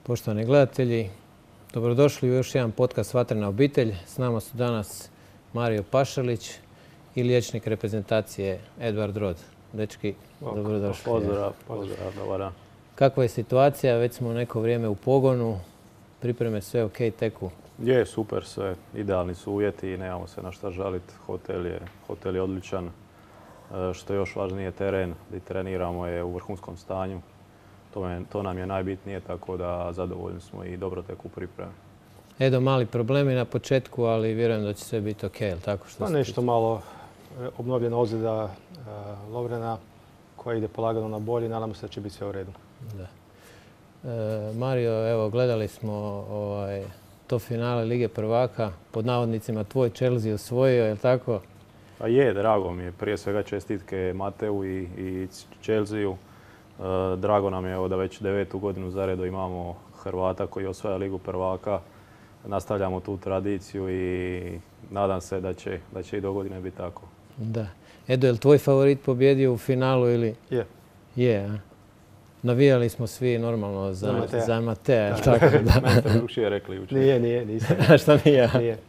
Poštovani gledatelji, dobrodošli u još jedan podcast Vatrena obitelj. S nama su danas Mario Pašalić i liječnik reprezentacije Edvard Rod. Dečki, dobrodošli. Pozdrav, dobar dan. Kakva je situacija? Već smo neko vrijeme u pogonu. Pripreme sve ok, teku? Je, super sve. Idealni su uvjeti i nemamo se na šta žaliti. Hotel je odličan. Što je još važnije, teren gdje treniramo je u vrhunskom stanju. To nam je najbitnije, tako da zadovoljni smo i dobro teku pripreme. Edo, mali problemi na početku, ali vjerujem da će sve biti ok, jel tako? Nešto malo obnovljena ozljeda Lovrena koja ide polagano na bolje. Nadamo se da će biti sve u redu. Da. Mario, evo, gledali smo to finale Lige prvaka. Pod navodnicima tvoj Chelsea osvojio, je li tako? Pa je, drago mi je. Prije svega čestitke Mateu i Chelsea-u. Drago nam je da već 9. godinu zaredu imamo Hrvata koji osvaja Ligu prvaka. Nastavljamo tu tradiciju i nadam se da će i do godine biti tako. Da. Edo, je li tvoj favorit pobjedio u finalu ili? Je. Je, a? Navijali smo svi normalno za Matea, je li tako? Meni ste drugšije rekli jučer. Nije, nisam. Šta nije? Nije.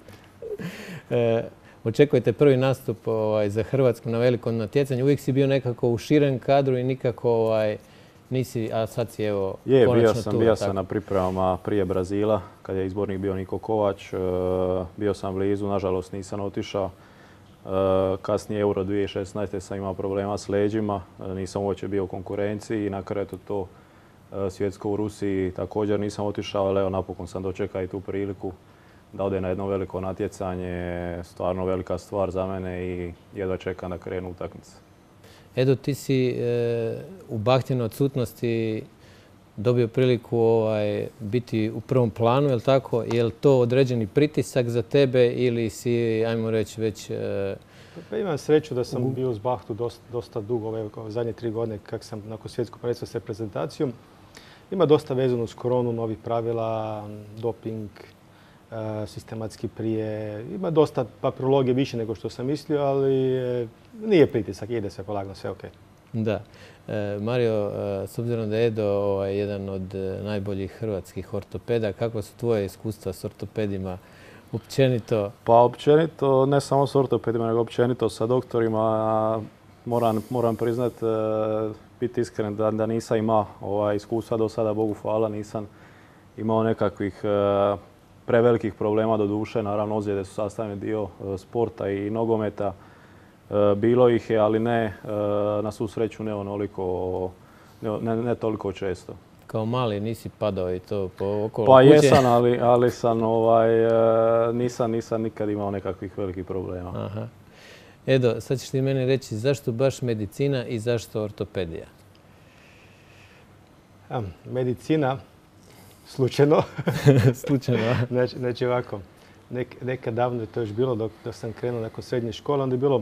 Očekujete prvi nastup za Hrvatsku na velikom natjecanju. Uvijek si bio nekako u širem kadru i nikako nisi, a sad si evo konačno tu. Bio sam na pripremama prije Brazila, kad je izbornik bio Niko Kovač. Bio sam blizu, nažalost nisam otišao. Kasnije Euro 2016. sam imao problema s leđima, nisam uopće bio u konkurenciji i na kraju to svjetsko u Rusiji također nisam otišao, ali evo napokon sam dočekao i tu priliku da ode na jedno veliko natjecanje, stvarno velika stvar za mene i jedva čekam da krenu utakmice. Edo, ti si u Bahtinu odsutnosti dobio priliku biti u prvom planu, je li tako? Je li to određeni pritisak za tebe ili si, ajmo reći, već... Pa imam sreću da sam bio uz Bahtu dosta dugo, ove zadnje 3 godine kako sam nakon svjetskog prvenstva s reprezentacijom. Ima dosta vezano uz koronu, novih pravila, doping, sistematski prije. Ima dosta papirologije više nego što sam mislio, ali nije pritisak, ide se polagano, sve ok. Da. Mario, s obzirom da je Edo jedan od najboljih hrvatskih ortopeda, kakva su tvoje iskustva s ortopedima općenito? Pa općenito, ne samo s ortopedima, nego općenito sa doktorima. Moram priznat, biti iskren da nisam imao iskustva do sada, Bogu hvala, nisam imao nekakvih prevelikih problema do duše. Naravno, ozljede su sastavni dio sporta i nogometa. Bilo ih je, ali ne, na svu sreću ne onoliko, ne toliko često. Kao mali nisi padao i to po okolo pa kuće? Jesam, ali sam, nisam nikad imao nekakvih velikih problema. Aha. Edo, sad ćeš ti meni reći zašto baš medicina i zašto ortopedija? Medicina, slučajno. Slučajno. Znači ovako, nekad davno je to još bilo dok sam krenuo nakon srednje škole, onda je bilo,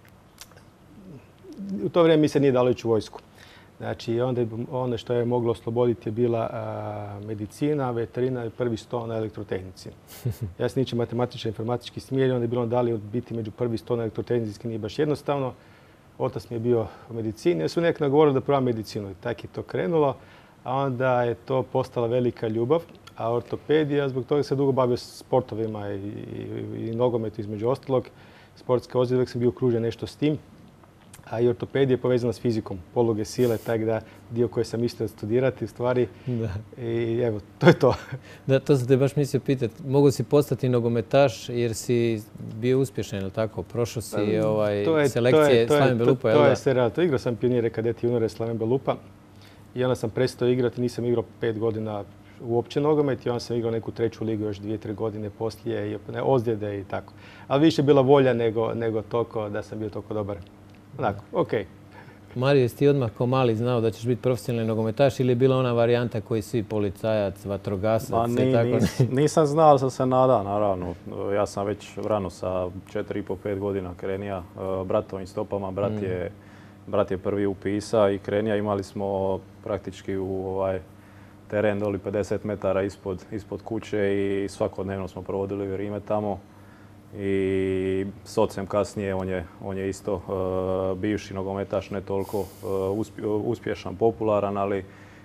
u to vrijeme mi se nije dalo ići u vojsku. Znači ono što je moglo osloboditi je bila medicina, veterina i prvi 100 na elektrotehnici. Ja sam ničim matematički informatički smjer, onda je bilo da li biti među prvi 100 na elektrotehnici nije baš jednostavno. Otac mi je bio u medicini, ja sam nek nagovorio da probam medicinu i tako je to krenulo. A onda je to postala velika ljubav, a ortopedija, zbog toga se dugo bavio sportovima i nogometu između ostalog. Sportske ozljede, uvijek sam bio okružen nešto s tim. A i ortopedija je povezana s fizikom, poluge sile, tako da dio koji sam mislio studirati u stvari. Da. I evo, to je to. Da, to sam te baš mislio pitati. Mogu si postati nogometaš jer si bio uspješan, ili tako? Prošao si selekcije Slaven Belupa, jel da? To je sve realno. Igrao sam pionire, kadeti, juniore Slaven Belupa. I onda sam prestao igrati, nisam igrao 5 godina uopće nogomet i onda sam igrao neku 3. ligu još 2-3 godine poslije, ozljede i tako. Ali više je bila volja nego toliko da sam bio toliko dobar. Onako, ok. Mario, jesi ti odmah kao mali znao da ćeš biti profesionalni nogometaš ili je bila ona varijanta koji svi policajac, vatrogasac? Nisam znao, ali sam se nadao, naravno. Ja sam već rano sa 4,5-5 godina krenija bratovim stopama. Brat je prvi upisa i krenija. Imali smo praktički u teren doli 50 metara ispod kuće i svakodnevno smo provodili vrijeme tamo. I s ocem kasnije, on je isto bivši nogometaš, ne toliko uspješan, popularan, ali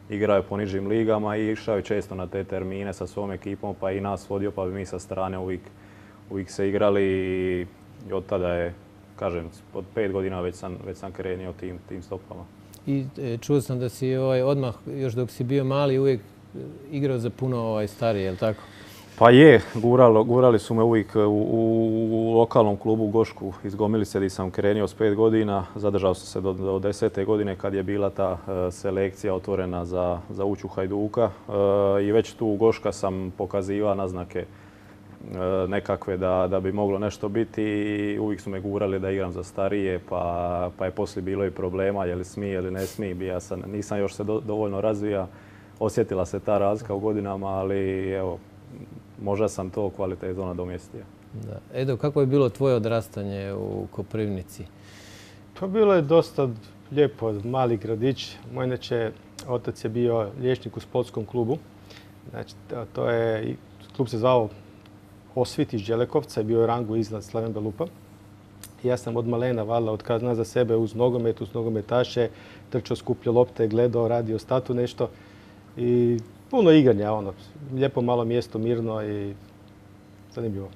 igrao je po nižim ligama i išao je često na te termine sa svom ekipom, pa i nas vodio, pa bi mi sa strane uvijek se igrali i od tada je, kažem, od 5 godina već sam krenio tim stopama. I čuo sam da si odmah, još dok si bio mali, uvijek igrao za puno starije, je li tako? Pa je, gurali su me uvijek u lokalnom klubu Gošku iz Gomilice gdje sam krenio s 5 godina. Zadržao sam se do 10. godine kad je bila ta selekcija otvorena za ući u Hajduka. I već tu u Goška sam pokazivao naznake nekakve da bi moglo nešto biti i uvijek su me gurali da igram za starije, pa je poslije bilo i problema je li smije ili ne smije. Nisam još se dovoljno razvija, osjetila se ta razlika u godinama, ali evo, možda sam to kvalitetno nadomjestio. Edo, kako je bilo tvoje odrastanje u Koprivnici? Pa bilo je dosta lijepo, mali gradić. Moj inače otac je bio liječnik u sportskom klubu. Znači, klub se zvao Osvit iz Đelekovca, je bio u rangu iznad Slaven Belupa. Ja sam od malena, valjda, od kad zna za sebe uz nogomet, uz nogometaše, trčao, skupljao lopte, gledao, radio statu nešto. I puno igranja, lijepo malo mjesto, mirno i zanimljivo.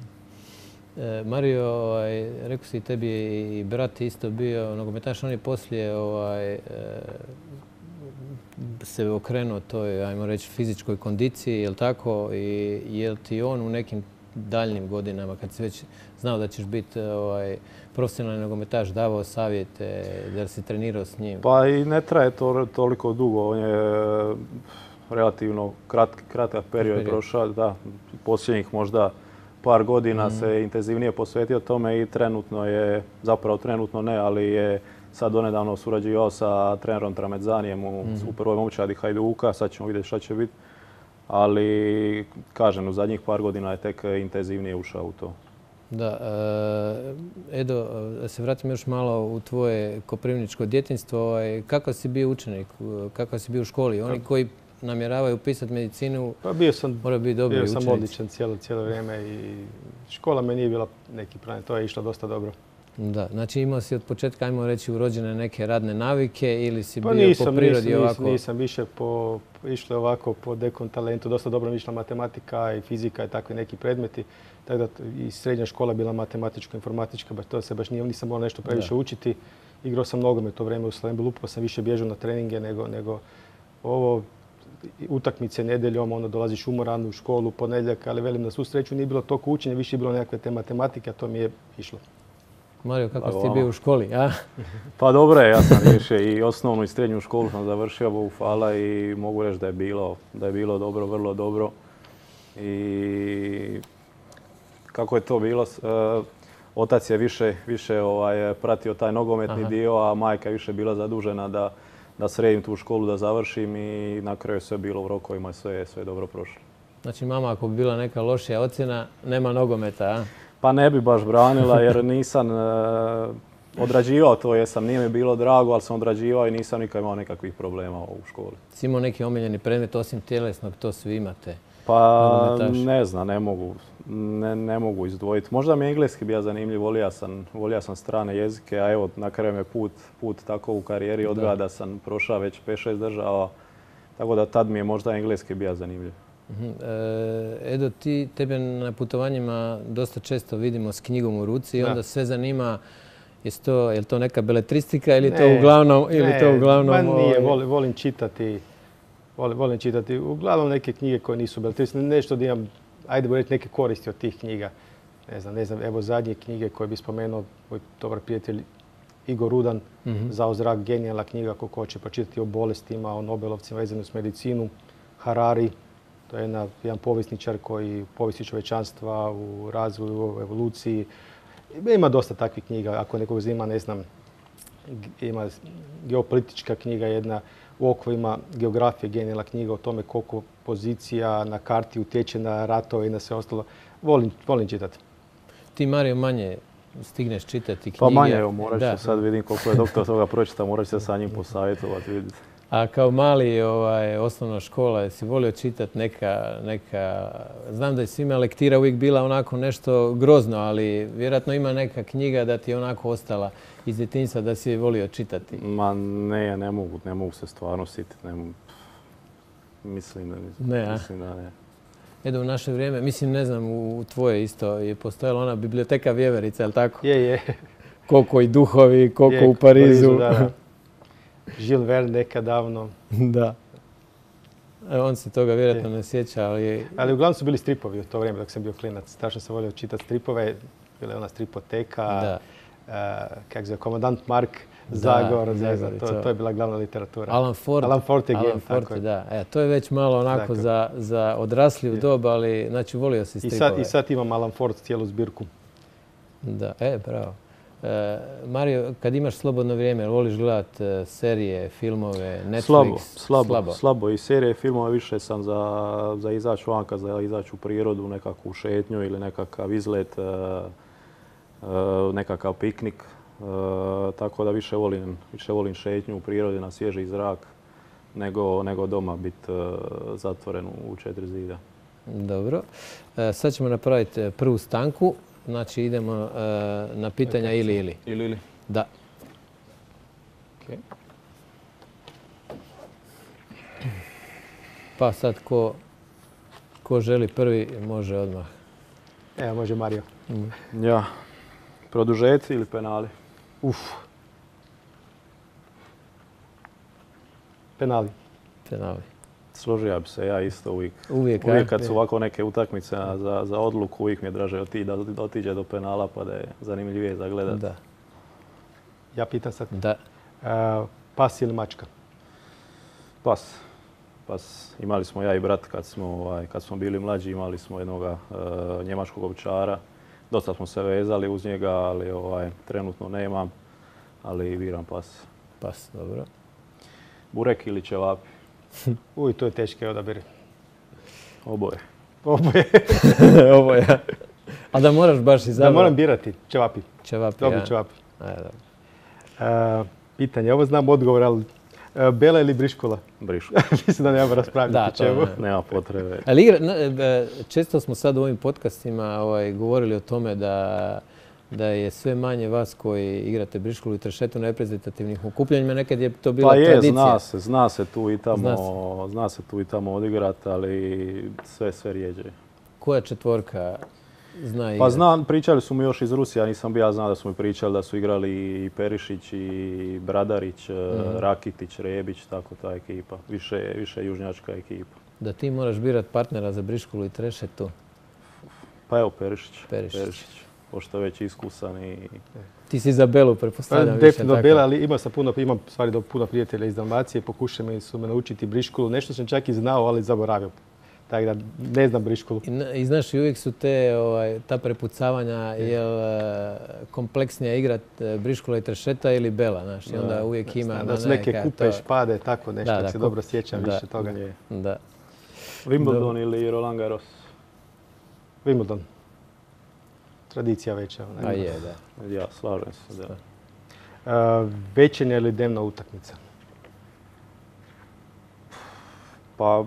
Mario, rekao si tebi i brat isto bio nogometaš, on je poslije se okrenuo toj, ajmo reći, fizičkoj kondiciji, je li tako? I je li ti on u nekim daljnim godinama, kad si već znao da ćeš biti profesionalni nogometaš, davao savjete, da si trenirao s njim? Pa i ne traje toliko dugo. On je relativno kratak period prošao. Da, posljednjih možda par godina se intenzivnije posvetio tome i trenutno je, zapravo trenutno ne, ali je sad donedavno surađivao sa trenerom Tramedzanijem u prvoj momčadi Hajduka. Sad ćemo vidjeti šta će biti. Ali, kažem, u zadnjih par godina je tek intenzivnije ušao u to. Da. Edo, da se vratim još malo u tvoje koprivničko djetinjstvo. Kakav si bio učenik? Kakav si bio u školi? Oni koji namjeravaju upisati medicinu, moraju biti dobri učenici. Bio sam odličan cijelo vrijeme i škola me nije bila neki problem. To je išlo dosta dobro. Da, znači imao si od početka, ajmo reći, urođene neke radne navike ili si bio po prirodi ovako? Nisam više išlo ovako po dekom talentu. Dosta dobro mi išla matematika i fizika i takvi neki predmeti. Tako da i srednja škola bila matematičko-informatička, to se baš nisam morao nešto previše učiti. Igrao sam nogomet to vrijeme u Slaven Belupu, pa sam više bježao na treninge nego ovo. Utakmice nedjeljom, dolaziš umoran u školu, ponedjeljak, ali velim na svu sreću nije bilo toliko učenja, više je bilo nekakve te matematike, a to mi je išlo. Mario, kako si ti bio u školi? Pa dobro je, ja sam riješio i osnovnu i srednju školu sam završio, Bogu hvala, i mogu reći da je bilo dobro, vrlo dobro. I kako je to bilo, otac je više pratio taj nogometni dio, a majka je više bila zadužena da sredim tu školu, da završim i na kraju je sve bilo u rokovima i sve je dobro prošlo. Znači mama, ako bi bila neka lošija ocjena, nema nogometa, a? Pa ne bi baš branila jer nisam odrađivao to, nije mi bilo drago, ali sam odrađivao i nisam nikad imao nekakvih problema u školi. Si imao neki omiljeni predmet osim tjelesnog, to svi imate? Pa ne znam, ne mogu izdvojiti. Možda mi je engleski bio zanimljiv, volio sam strane jezike, a evo na kraju me put tako u karijeri odgaja da sam prošao već 5-6 država, tako da tad mi je možda engleski bio zanimljiv. Edo, tebe na putovanjima dosta često vidimo s knjigom u ruci i onda sve zanima je li to neka beletristika ili to uglavnom... Nije, volim čitati. Volim čitati uglavnom neke knjige koje nisu beletristika. Nešto da imam, ajde reći, neke koristi od tih knjiga. Ne znam, evo zadnje knjige koje bi spomenuo moj dobar prijatelj Igor Rudan, Zao zrak, genijalna knjiga ako hoće pročitati o bolestima, o Nobelovcima vezano s medicinu. Harari, to je jedan povjesničar koji povijesti čovječanstva u razvoju, u evoluciji. Ima dosta takvih knjiga. Ako nekog zanima, ne znam, ima geopolitička knjiga jedna, u okvirima geografije, genijalna knjiga o tome koliko pozicija na karti utječe na ratove i na sve ostalo. Volim čitati. Ti, Mario, manje stigneš čitati knjige? Pa manje, evo, morat ću sad vidim koliko je doktor toga pročita, morat ću se sa njim posavjetovati, vidjeti. A kao mali osnovna škola, jesi volio čitati neka... Znam da je svima lektira uvijek bila onako nešto grozno, ali vjerojatno ima neka knjiga da ti je onako ostala iz djetinjstva da si je volio čitati. Ma ne mogu se stvarno sjetiti. Mislim da ne. Edo, u naše vrijeme, mislim, ne znam, u tvoje isto je postojala ona biblioteka Vjeverica, je li tako? Je. Koliko i duhovi, koliko u Parizu. Da. Jules Verne nekad davno. Da. On se toga vjerojatno ne sjeća, ali... Ali uglavnom su bili stripovi u to vrijeme dok sam bio klinac. Strašno sam volio čitati stripove. Bila je ona stripoteka, Komandant Mark, Zagor, to je bila glavna literatura. Alan Ford je gen, tako je. Da. To je već malo onako za odrasliju dob, ali znači volio si stripove. I sad imam Alan Ford cijelu zbirku. Da, bravo. Mario, kad imaš slobodno vrijeme, voliš gledati serije, filmove, Netflix? Slabo. I serije, filmove više sam za izaći vanka, za izaći u prirodu, nekakvu šetnju ili nekakav izlet, nekakav piknik. Tako da više volim šetnju u prirodi na svježi zrak nego doma biti zatvoren u 4 zida. Dobro. Sad ćemo napraviti prvu stanku. Znači idemo na pitanja ili. Ili? Da. Okay. Pa sad ko želi prvi može odmah. Evo može Mario. Ja. Produžeci ili penali? Penali. Složio bi se ja isto uvijek. Uvijek kad su ovako neke utakmice za odluku, uvijek mi je draže da otiđe do penala pa da je zanimljivije za gledat. Da. Ja pitam sad. Da. Pas ili mačka? Pas. Imali smo ja i brat kad smo bili mlađi, imali smo jednog njemačkog ovčara. Dosta smo se vezali uz njega, ali trenutno nemam, ali biram pas. Pas, dobro. Burek ili ćevapi? To je teški odabir. Oboje. Oboje. A da moraš baš izabrati? Da moram birati. Ćevapi. Dobri ćevapi. Pitanje, ovo znam odgovor, ali Bela ili Briškula? Briškula. Mislim da nema raspravljati o čemu. Nema potrebe. Ali često smo sad u ovim podcastima govorili o tome da je sve manje vas koji igrate Briškulu i Trešetu na reprezentativnih okupljanjima. Nekad je to bila tradicija. Zna se tu i tamo odigrati, ali sve rijeđe. Koja četvorka zna igrati? Pa znam, pričali su mi još iz Rusije, ja nisam bio znao da su mi pričali da su igrali i Perišić, i Bradarić, Rakitić, Rebić, tako ta ekipa. Više južnjačka ekipa. Da ti moraš birati partnera za Briškulu i Trešetu? Pa evo Perišić. Pošto je već iskusan i... Ti si za Belu, pretpostavljam. Definitivno Bela, ali imam puno prijatelja iz Dalmacije. Pokušaju su me naučiti Briškulu. Nešto sam čak i znao, ali zaboravio. Tako da ne znam Briškulu. I znaš, uvijek su ta prepucavanja, jel kompleksnija igrat Briškula i Trešeta ili Bela, znaš, i onda uvijek ima... Da su neke kupe, špade, tako nešto, ako se dobro sjećam više toga. Da. Wimbledon ili Roland Garros? Wimbledon. Tradicija veća. A je, da. Ja, slažem se, da. Večernja ili dnevna utakmica? Pa...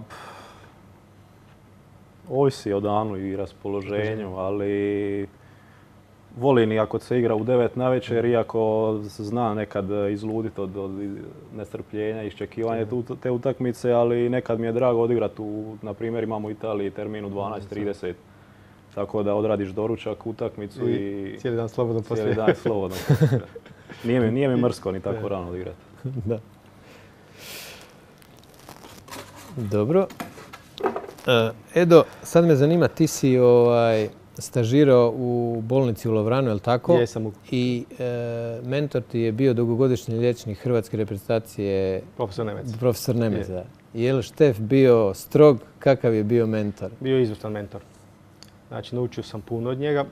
Ovisi o danu i raspoloženju, ali volim i ako se igra u 9 navečer, iako znam nekad izluditi od nestrpljenja i iščekivanja te utakmice, ali nekad mi je drago odigrati, na primjer imamo u Italiji termin u 12:30, tako da odradiš doručak, utakmicu i cijeli dan slobodno poslije. Nije mi mrsko ni tako rano odigrati. Da. Dobro. Edo, sad me zanima, ti si stažirao u bolnici u Lovranu, je li tako? Jesam. I mentor ti je bio dugogodišnji liječnik hrvatske reprezentacije... Profesor Nemec. Je li Štef bio strog? Kakav je bio mentor? Bio je izvrstan mentor. Znači, naučio sam puno od njega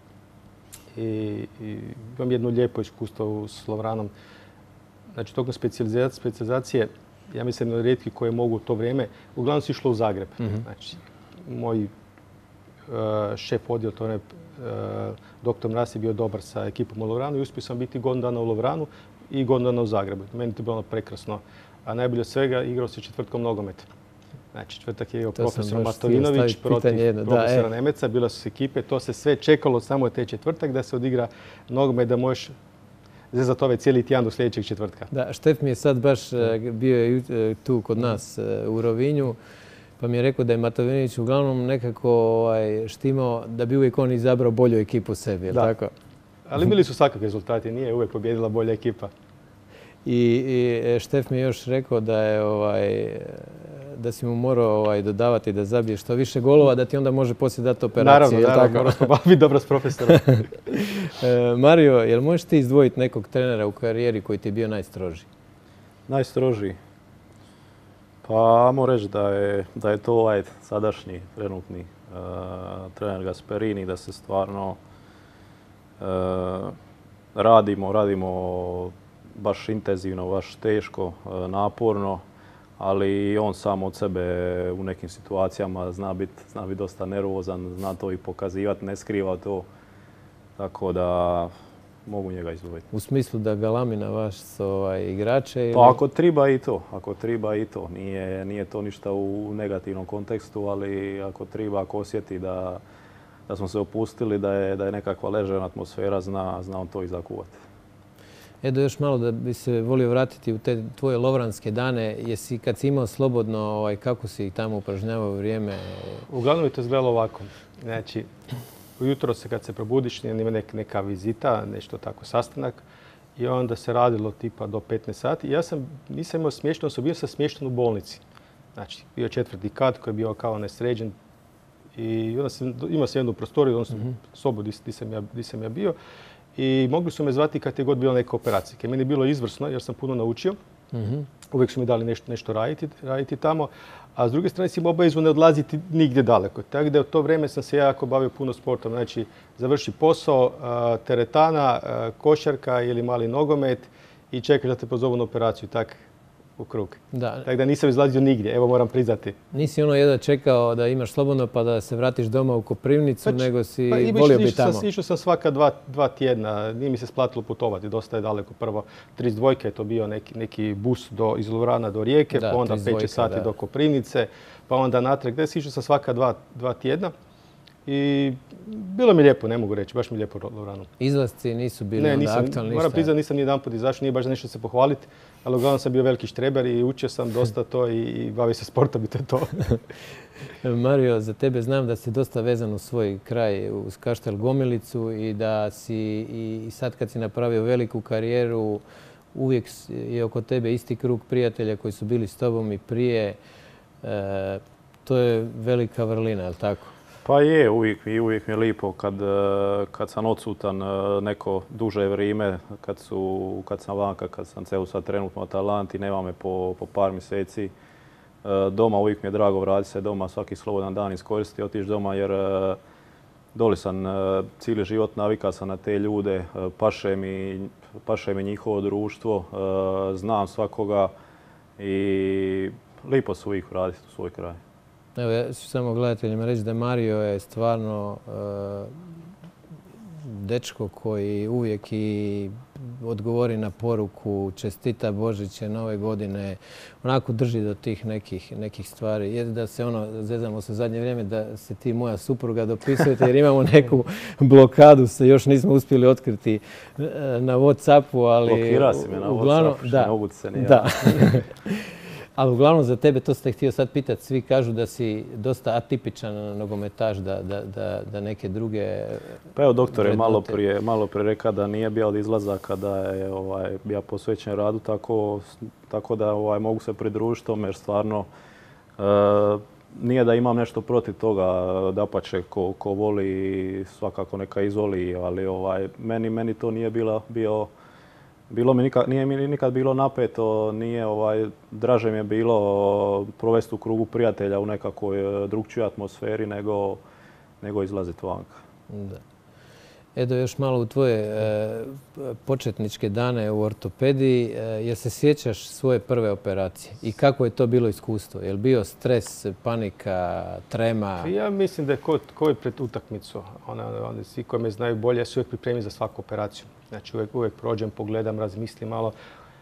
i imam jedno lijepo iskustvo s Lovranom. Znači, tokom specijalizacije, ja mislim da rijetki koje mogu u to vrijeme, uglavnom se išlo u Zagreb. Znači, moj šef odjel, to je doktor Mraz, je bio dobar sa ekipom u Lovranu i uspio sam biti godinu dana u Lovranu i godinu dana u Zagrebu. Meni to bilo prekrasno. A najbolje od svega igrao se četvrtkom nogomet. Znači, četvrtak je profesor Martovinović protiv profesora Nemeca, bila su ekipe, to se sve čekalo samo te četvrtak da se odigra nogomet, da možeš zezati ovaj cijeli tjedan do sljedećeg četvrtka. Da, Štef mi je sad baš bio tu kod nas u Rovinju, pa mi je rekao da je Matovinić uglavnom nekako štimao da bi uvijek on izabrao bolju ekipu sebi, je li tako? Ali bili su svakakvi rezultati, nije uvijek pobjedila bolja ekipa. I Štef mi je još rekao da je da si mu morao dodavati da zabije što više golova, da ti onda može poslije dati operaciju. Naravno, morao smo biti dobro s profesorom. Mario, jel možeš ti izdvojiti nekog trenera u karijeri koji ti je bio najstrožiji? Najstrožiji? Pa, ajmo reći da je to sadašnji, trenutni trener Gasperini, da se stvarno radimo baš intenzivno, baš teško, naporno, ali on sam od sebe u nekim situacijama zna biti dosta nervozan, zna to i pokazivati, ne skriva to, tako da mogu njega izdvojiti. U smislu da galami na vas igrače? Ili... Pa ako triba i to. Nije to ništa u negativnom kontekstu, ali ako triba, ako osjeti da smo se opustili, da je nekakva ležerna atmosfera, zna on to i zakuvati. Edo, još malo da bi se volio vratiti u te tvoje lovranske dane. Kad si imao slobodno, kako si tamo upražnjavao vrijeme? Uglavnom je to izgledalo ovako. Znači, ujutro se kad se probudiš, ima neka vizita, nešto tako, sastanak. I onda se radilo tipa do 15 sati. Ja nisam imao smješten, bio sam smješten u bolnici. Znači, bio 4. kat koji je bio kao nesređen. I onda imao sam jednu prostoriju, odnosno sobu gdje sam ja bio. I mogli su me zvati kad je god bila neka operacija. Meni je bilo izvrsno jer sam puno naučio. Uvijek su mi dali nešto raditi tamo. A s druge strane si imao obavezu ne odlaziti nigdje daleko. Tako da u to vrijeme sam se jako bavio puno sportom. Znači, završi posao, teretana, košarka ili mali nogomet i čekaš da te pozovu na operaciju. Tak u krug. Tako da nisam izlazio nigdje, evo moram priznati. Nisi jedva čekao da imaš slobodno pa da se vratiš doma u Koprivnicu, nego si volio bi tamo? Išao sam svaka dva tjedna, nije mi se splatilo putovati, dosta je daleko. Prvo 32 je to bio neki bus iz Lovrana do Rijeke, pa onda 5 sati do Koprivnice, pa onda natrag. Išao sam svaka dva tjedna. I bilo mi lijepo, ne mogu reći, baš mi lijepo Lovranu. Izlasci nisu bili onda aktualni? Moram priznati, nisam ni jedan put izašao, nije baš nešto se pohvaliti, ali uglavnom sam bio veliki štreber i učio sam dosta to i bavio se sportom i to je to. Mario, za tebe znam da si dosta vezan u svoj kraj, uz Kaštel Gomilicu i da si i sad kad si napravio veliku karijeru, uvijek je oko tebe isti krug prijatelja koji su bili s tobom i prije. To je velika vrlina, je li tako? Pa je, uvijek mi je lijepo kad sam odsutan neko duže vrijeme, kad sam vanka, kad sam ceo sad trenutno u Atalanti, nema me po par mjeseci. Doma uvijek mi je drago vratiti se doma, svaki slobodan dan iskoristiti, otići doma jer doli sam cijeli život, navika sam na te ljude, paše mi njihovo društvo, znam svakoga i lijepo se uvijek vratiti u svoj kraj. Evo, ja ću samo gledateljima reći da Mario je stvarno dečko koji uvijek i odgovori na poruku, čestita Božiće, Nove godine, onako drži do tih nekih stvari. Jer da se zezamo se u zadnje vrijeme, da se ti moja supruga dopisujete jer imamo neku blokadu, se još nismo uspjeli otkriti na WhatsAppu, ali... Blokira si me na WhatsAppu, što mogu se nije. Da. Ali uglavnom za tebe, to ste htio sad pitati, svi kažu da si dosta atipičan nogometaš, da neke druge... Pa evo, doktor je malo prije rekao da nije bio od izlazaka, da je bio posvećen radu, tako da mogu se pridružiti tome jer stvarno nije da imam nešto protiv toga, dapače, ko voli svakako neka izvoli, ali meni to nije nije mi nikad bilo napeto, draže mi je bilo provesti u krugu prijatelja u nekakvoj drugčijoj atmosferi nego izlaziti vanka. Da. Edo, još malo u tvoje početničke dane u ortopediji. Jel se sjećaš svoje prve operacije i kako je to bilo iskustvo? Je li bio stres, panika, trema? Ja mislim da je ko je pred utakmicu. Svi koji me znaju bolje, ja se uvijek pripremim za svaku operaciju. Znači uvijek prođem, pogledam, razmislim malo.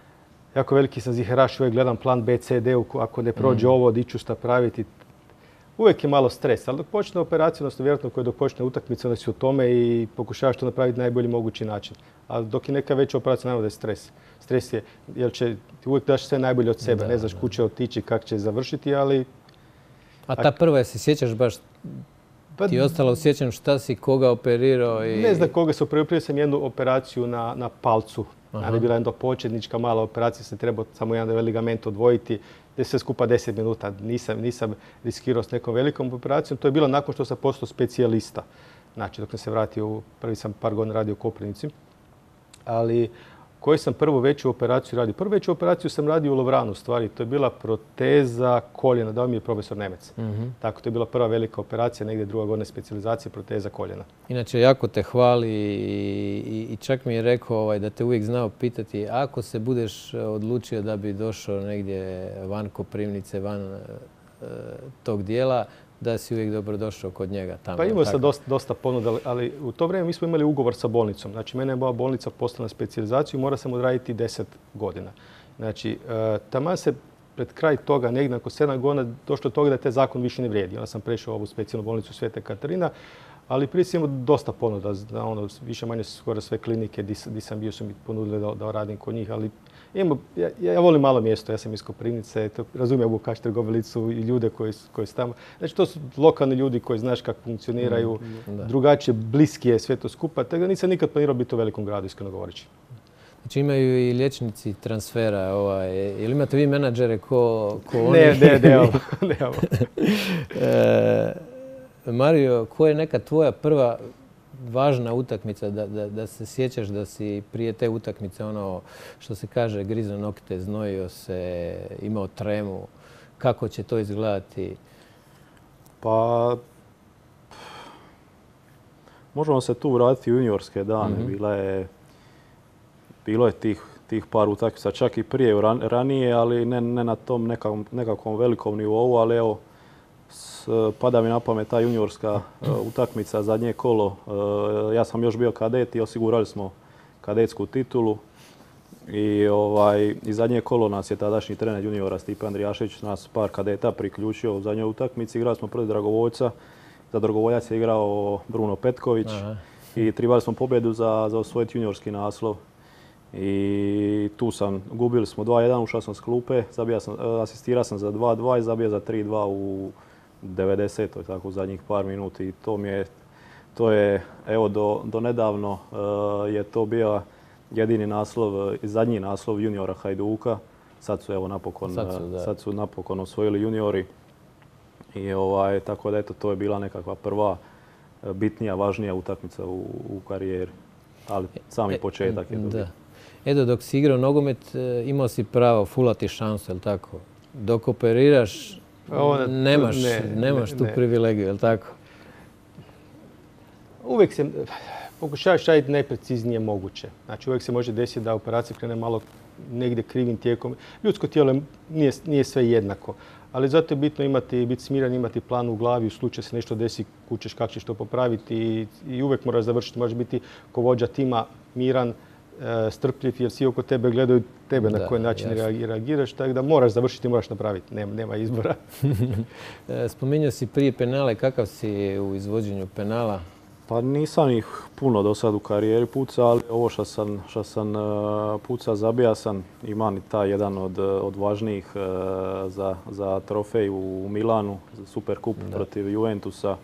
Jako veliki sam ziheraš, uvijek gledam plan B, C, D, ako ne prođe ovo, di ću šta praviti. uvijek je malo stres, ali dok počne operacija, odnosno vjerojatno dok počne utakmica, onda si u tome i pokušavaš to napraviti na najbolji mogući način. Ali dok je neka veća operacija, naravno da je stres. Stres je, jer ti uvijek daš sve najbolje od sebe, ne znaš kud će otići, kako će završiti, ali... A ta prva, se sjećaš baš, ti je ostalo u sjećanju šta si, koga operirao? Ne znam koga se operirao, sam jednu operaciju na palcu. Ali je bila jedna početnička mala operacija, se trebao samo jedan ligament odvojiti, gdje se skupa 10 minuta. Nisam riskirao s nekom velikom operacijom. To je bilo nakon što sam postao specijalista. Znači, dok sam se vratio, prvi sam par godina radio u Koprivnici. Ali koju sam prvu veću operaciju radio? Prvu veću operaciju sam radio u Lovranu, stvari. To je bila proteza koljena, dao mi je profesor Nemec. Tako, to je bila prva velika operacija, negdje druga godina specijalizacije, proteza koljena. Inače, jako te hvali i čak mi je rekao da te uvijek znao pitati ako se budeš odlučio da bi došao negdje van Koprivnice, van tog dijela, da si uvijek dobro došao kod njega tamo. Pa imao sam dosta ponuda, ali u to vrijeme mi smo imali ugovor sa bolnicom. Znači, mene je moja bolnica poslala na specijalizaciju i morao sam odraditi 10 godina. Znači, taman se pred kraj toga, negdje nakon 7 godina, došlo do toga da te zakon više ne vrijedi. Onda sam prešao u ovu specijalnu bolnicu Svete Katarina, ali prije sam imao dosta ponuda. Više manje skoro sve klinike gdje sam bio su mi ponudili da radim kod njih, ali ja volim malo mjesto, ja sam iz Koprivnice, razumijem ovu Kaštrgovelicu i ljude koji su tamo. Znači, to su lokalni ljudi koji znaš kako funkcioniraju, drugačije, bliski je sve to skupa, tako da nisam nikad planirao biti u velikom gradu, iskreno govoreći. Znači, imaju i liječnici transfera, ili imate vi menadžere ko oni? Ne. Mario, koja je neka tvoja prva važna utakmica da se sjećaš da si prije te utakmice što se kaže grizo nokte, znojio se, imao tremu, kako će to izgledati? Pa možemo se tu vratiti u juniorske dane. Bilo je tih par utakmica, čak i prije ranije, ali ne na tom nekakvom velikom nivou, ali evo, pada mi na pamet ta juniorska utakmica, zadnje kolo. Ja sam još bio kadet i osigurali smo kadetsku titulu. I zadnje kolo nas je tadašnji trener juniora Stipe Andrijašević, nas par kadeta priključio u zadnjoj utakmici. Igrali smo protiv Dragovoljca. Za Dragovoljac je igrao Bruno Petković. I trebali smo pobjedu za osvojiti juniorski naslov. I tu gubili smo 2-1, ušao sam s klupe, asistirao sam za 2-2 i zabio za 3-2 u 90. tako u zadnjih par minuti. I to je, evo, do nedavno je to bio jedini naslov, zadnji naslov juniora Hajduka. Sad su napokon osvojili juniori. I tako da, eto, to je bila nekakva prva bitnija, važnija utakmica u karijeri. Ali sami početak je to bio. Edo, dok si igrao nogomet, imao si pravo fulati šansu, je li tako? Dok operiraš, nemaš tu privilegiju, je li tako? Uvijek se pokušavaš raditi najpreciznije moguće. Znači, uvijek se može desiti da operacija krene malo negdje krivim tijekom. Ljudsko tijelo nije sve jednako, ali zato je bitno biti smiren, imati plan u glavi, u slučaju se nešto desi, kućeš kako ćeš to popraviti i uvijek moraš završiti. Možeš biti ko vođa tima miran, strpljiv, jer svi oko tebe gledaju tebe na koji način reagiraš, tako da moraš završiti i moraš napraviti, nema izbora. Spominjao si prije penale, kakav si u izvođenju penala? Pa nisam ih puno do sad u karijeri pucao, ali ovo što sam pucao, zabija sam. Imam i taj jedan od važnijih za trofej u Milanu, za Superkup protiv Juventusa.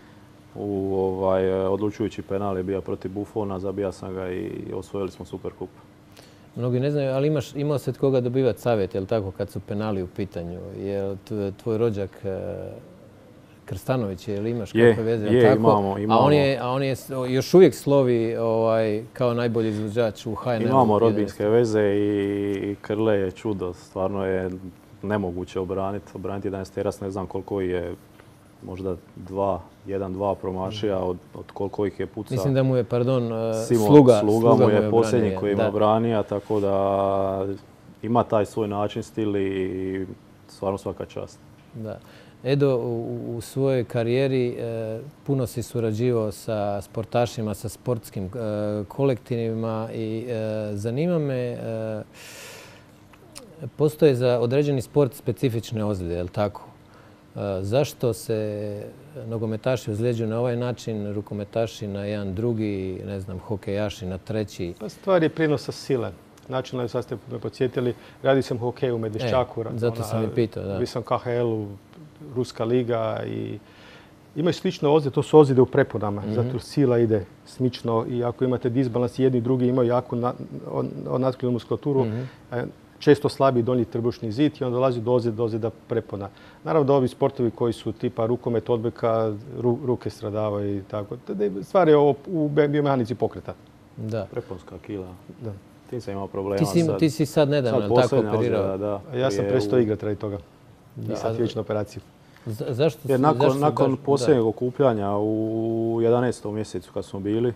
Odlučujući penal je bio protiv Buffona, zabija sam ga i osvojili smo Superkup. Mnogi ne znaju, ali imao se od koga dobivati savjet, je li tako, kad su penali u pitanju? Je tvoj rođak Krstanović, je li imaš kakve veze? Imamo. A on je još uvijek slovi kao najbolji izvođač u HNL. Imamo rodbinske veze i Krle je čudo. Stvarno je nemoguće obraniti 11-terac, ne znam koliko je, možda 1-2 promašija od koliko ih je pucao. Mislim da mu je, Sluga mu je posljednji koji ima obranija, tako da ima taj svoj način, stil i stvarno svaka čast. Da. Edo, u svojoj karijeri puno si surađivao sa sportašima, sa sportskim kolektivima i zanima me, postoje za određeni sport specifične ozljede, je li tako? Zašto se nogometaši ozlijeđuju na ovaj način, rukometaši na jedan drugi, ne znam, hokejaši na treći? Pa stvar je prijenosa sile. Načelno, sad ste me podsjetili, radio sam hokej u Medveščaku. Zato sam i pitao, da. Bio sam KHL-u, Ruska liga i imaju slične ozljede, to su ozljede u preponama, zato sila ide smično i ako imate disbalans, jedni i drugi imaju jaku natkrivnu muskulaturu, često slabiji donji trbušni zid i onda dolazi do ozljeda prepona. Naravno da ovi sportovi koji su tipa rukomet, odbojka, ruke stradavaju i tako. Stvar je u biomehanici pokreta. Da. Preponska kila. Da. Ti sam imao problema. Ti si sad nedavno tako operirao. Da, ja sam prestao igrati radi toga. Nisam htio ići na operaciju. Zašto? Jer nakon posljednjeg okupljanja u 11. mjesecu kad smo bili,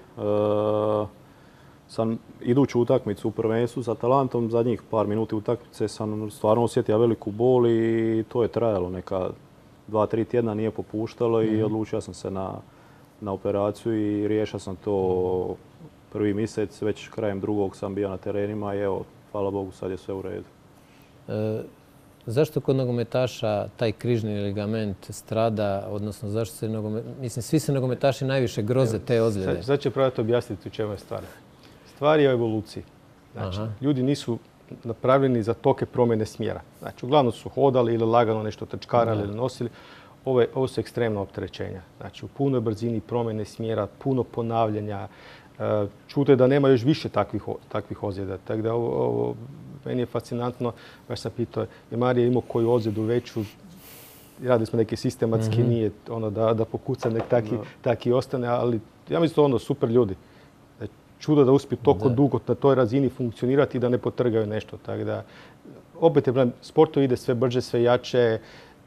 sam iduću utakmicu u prvenstvu s Atalantom, zadnjih par minuti utakmice sam stvarno osjetio veliku bol i to je trajalo neka 2-3 tjedna, nije popuštalo i odlučio sam se na operaciju i riješio sam to prvi mjesec, već krajem drugog sam bio na terenima i evo, hvala Bogu, sad je sve u redu. Zašto kod nogometaša taj križni ligament strada, odnosno zašto se mislim, svi se nogometaši najviše groze te ozljede? Sad ću probati objasniti u čemu je stvar. Stvar je o evoluciji. Znači, ljudi nisu napravljeni za toke promjene smjera. Znači, uglavnom su hodali ili lagano nešto trčkarali ili nosili. Ovo su ekstremna opterećenja. Znači, u punoj brzini promjene smjera, puno ponavljanja. Čute da nema još više takvih ozljeda. Tako da ovo meni je fascinantno. Baš sam pitao, je Marija imao koju ozljedu veću? Radili smo neke sistematski, nije ono da pokuca nek taki ostane, ali ja mislim super ljudi. Čudo da uspiju toliko dugo na toj razini funkcionirati i da ne potrgaju nešto. Tako da, opet je problem, sportu ide sve brže, sve jače.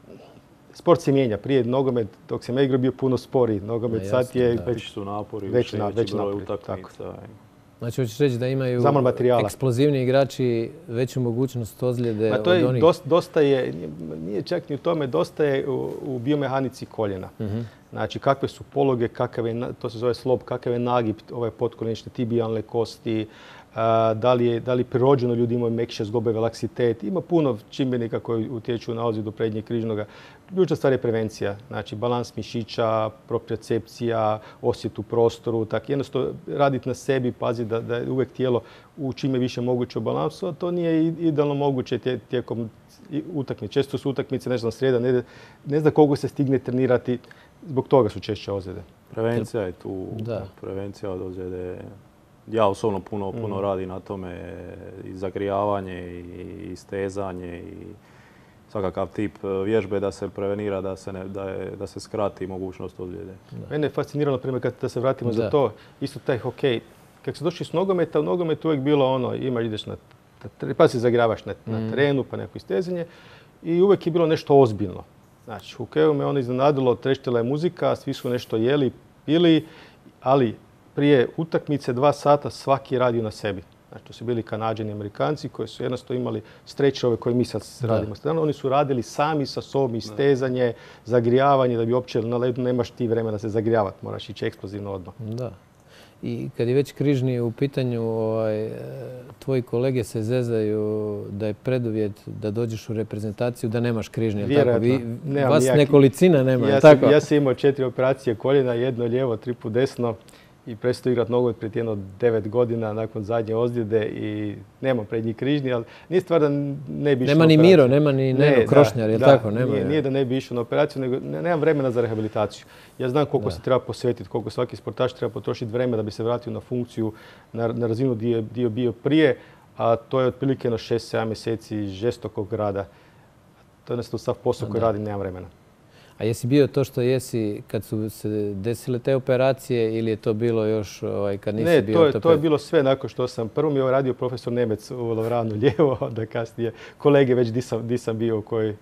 Sport se mijenja. Prije nogomet, dok sam ja igrao, bio puno sporiji. Nogomet sad je... Već su napori, veći broj utakmica. Znači, hoćeš reći da imaju eksplozivni igrači veću mogućnost ozljede od onih? Dosta je, nije čak ni u tome, dosta je u biomehanici koljena. Znači, kakve su pologe, to se zove slob, kakav je nagib potkoljenične tibijalne kosti, da li prirođeno ljudi imaju mekše zglobe, laksitet. Ima puno čimbenika koji utječu na ozljedu prednjeg križnoga. Ključna stvar je prevencija. Znači, balans mišića, propriocepcija, osjet u prostoru. Tako jednostavno raditi na sebi, paziti da je uvijek tijelo u čime više moguće u balansu, a to nije idealno moguće tijekom utakmice. Često su utakmice, nešto na srijeda, ne zna koliko se stigne trenirati. Zbog toga su češće ozljede. Prevencija je tu. Prevencija od ozljede. Ja osobno puno radim na tome, i zagrijavanje i stezanje i svakakav tip vježbe da se prevenira, da se skrati mogućnost ozljede. Mene je fascinirano, primjer, da se vratimo za to, isto taj hokej. Kad se došli s nogometa, u nogometu uvijek bilo ideš pa se zagravaš na terenu, pa neko istezanje i uvijek je bilo nešto ozbiljno. Znači, u hokeju me iznenadilo, treštila je muzika, svi su nešto jeli, pili, ali prije utakmice 2 sata svaki je radio na sebi. Znači, to su bili Kanađani i Amerikanci koji su jednostavno imali strećove koje mi sad radimo. Oni su radili sami sa sobom istezanje, zagrijavanje, da bi uopće na ledu nemaš ti vremena se zagrijavati, moraš ići eksplozivno odmah. Da. I kad je već križni u pitanju, tvoji kolege se zezaju da je preduvjet da dođeš u reprezentaciju, da nemaš križni. Vjerojatno. Vas nekolicina nema, ja sam imao 4 operacije koljena, jedno lijevo, 3 put desno i prestao igrati nogomet pred 9 godina nakon zadnje ozljede i nemam prednji križni, ali nije stvar da ne bi išao na operaciju. Nema ni Miro, nema ni Neno Krošnjar, je li tako? Nije da ne bi išao na operaciju, nego nemam vremena za rehabilitaciju. Ja znam koliko se treba posvetiti, koliko svaki sportaš treba potrošiti vremena da bi se vratio na funkciju, na razinu gdje je bio prije, a to je otprilike 6-7 mjeseci žestokog rada. To je jednostavno sav posao koji radim, nemam vremena. A jesi bio to što jesi kad su se desile te operacije ili je to bilo još kad nisi bio ortoped? Ne, to je bilo sve nakon što sam. Prvo mi je radio profesor Nemec u Lovranu lijevo, onda kasnije kolege već di sam bio u kojoj...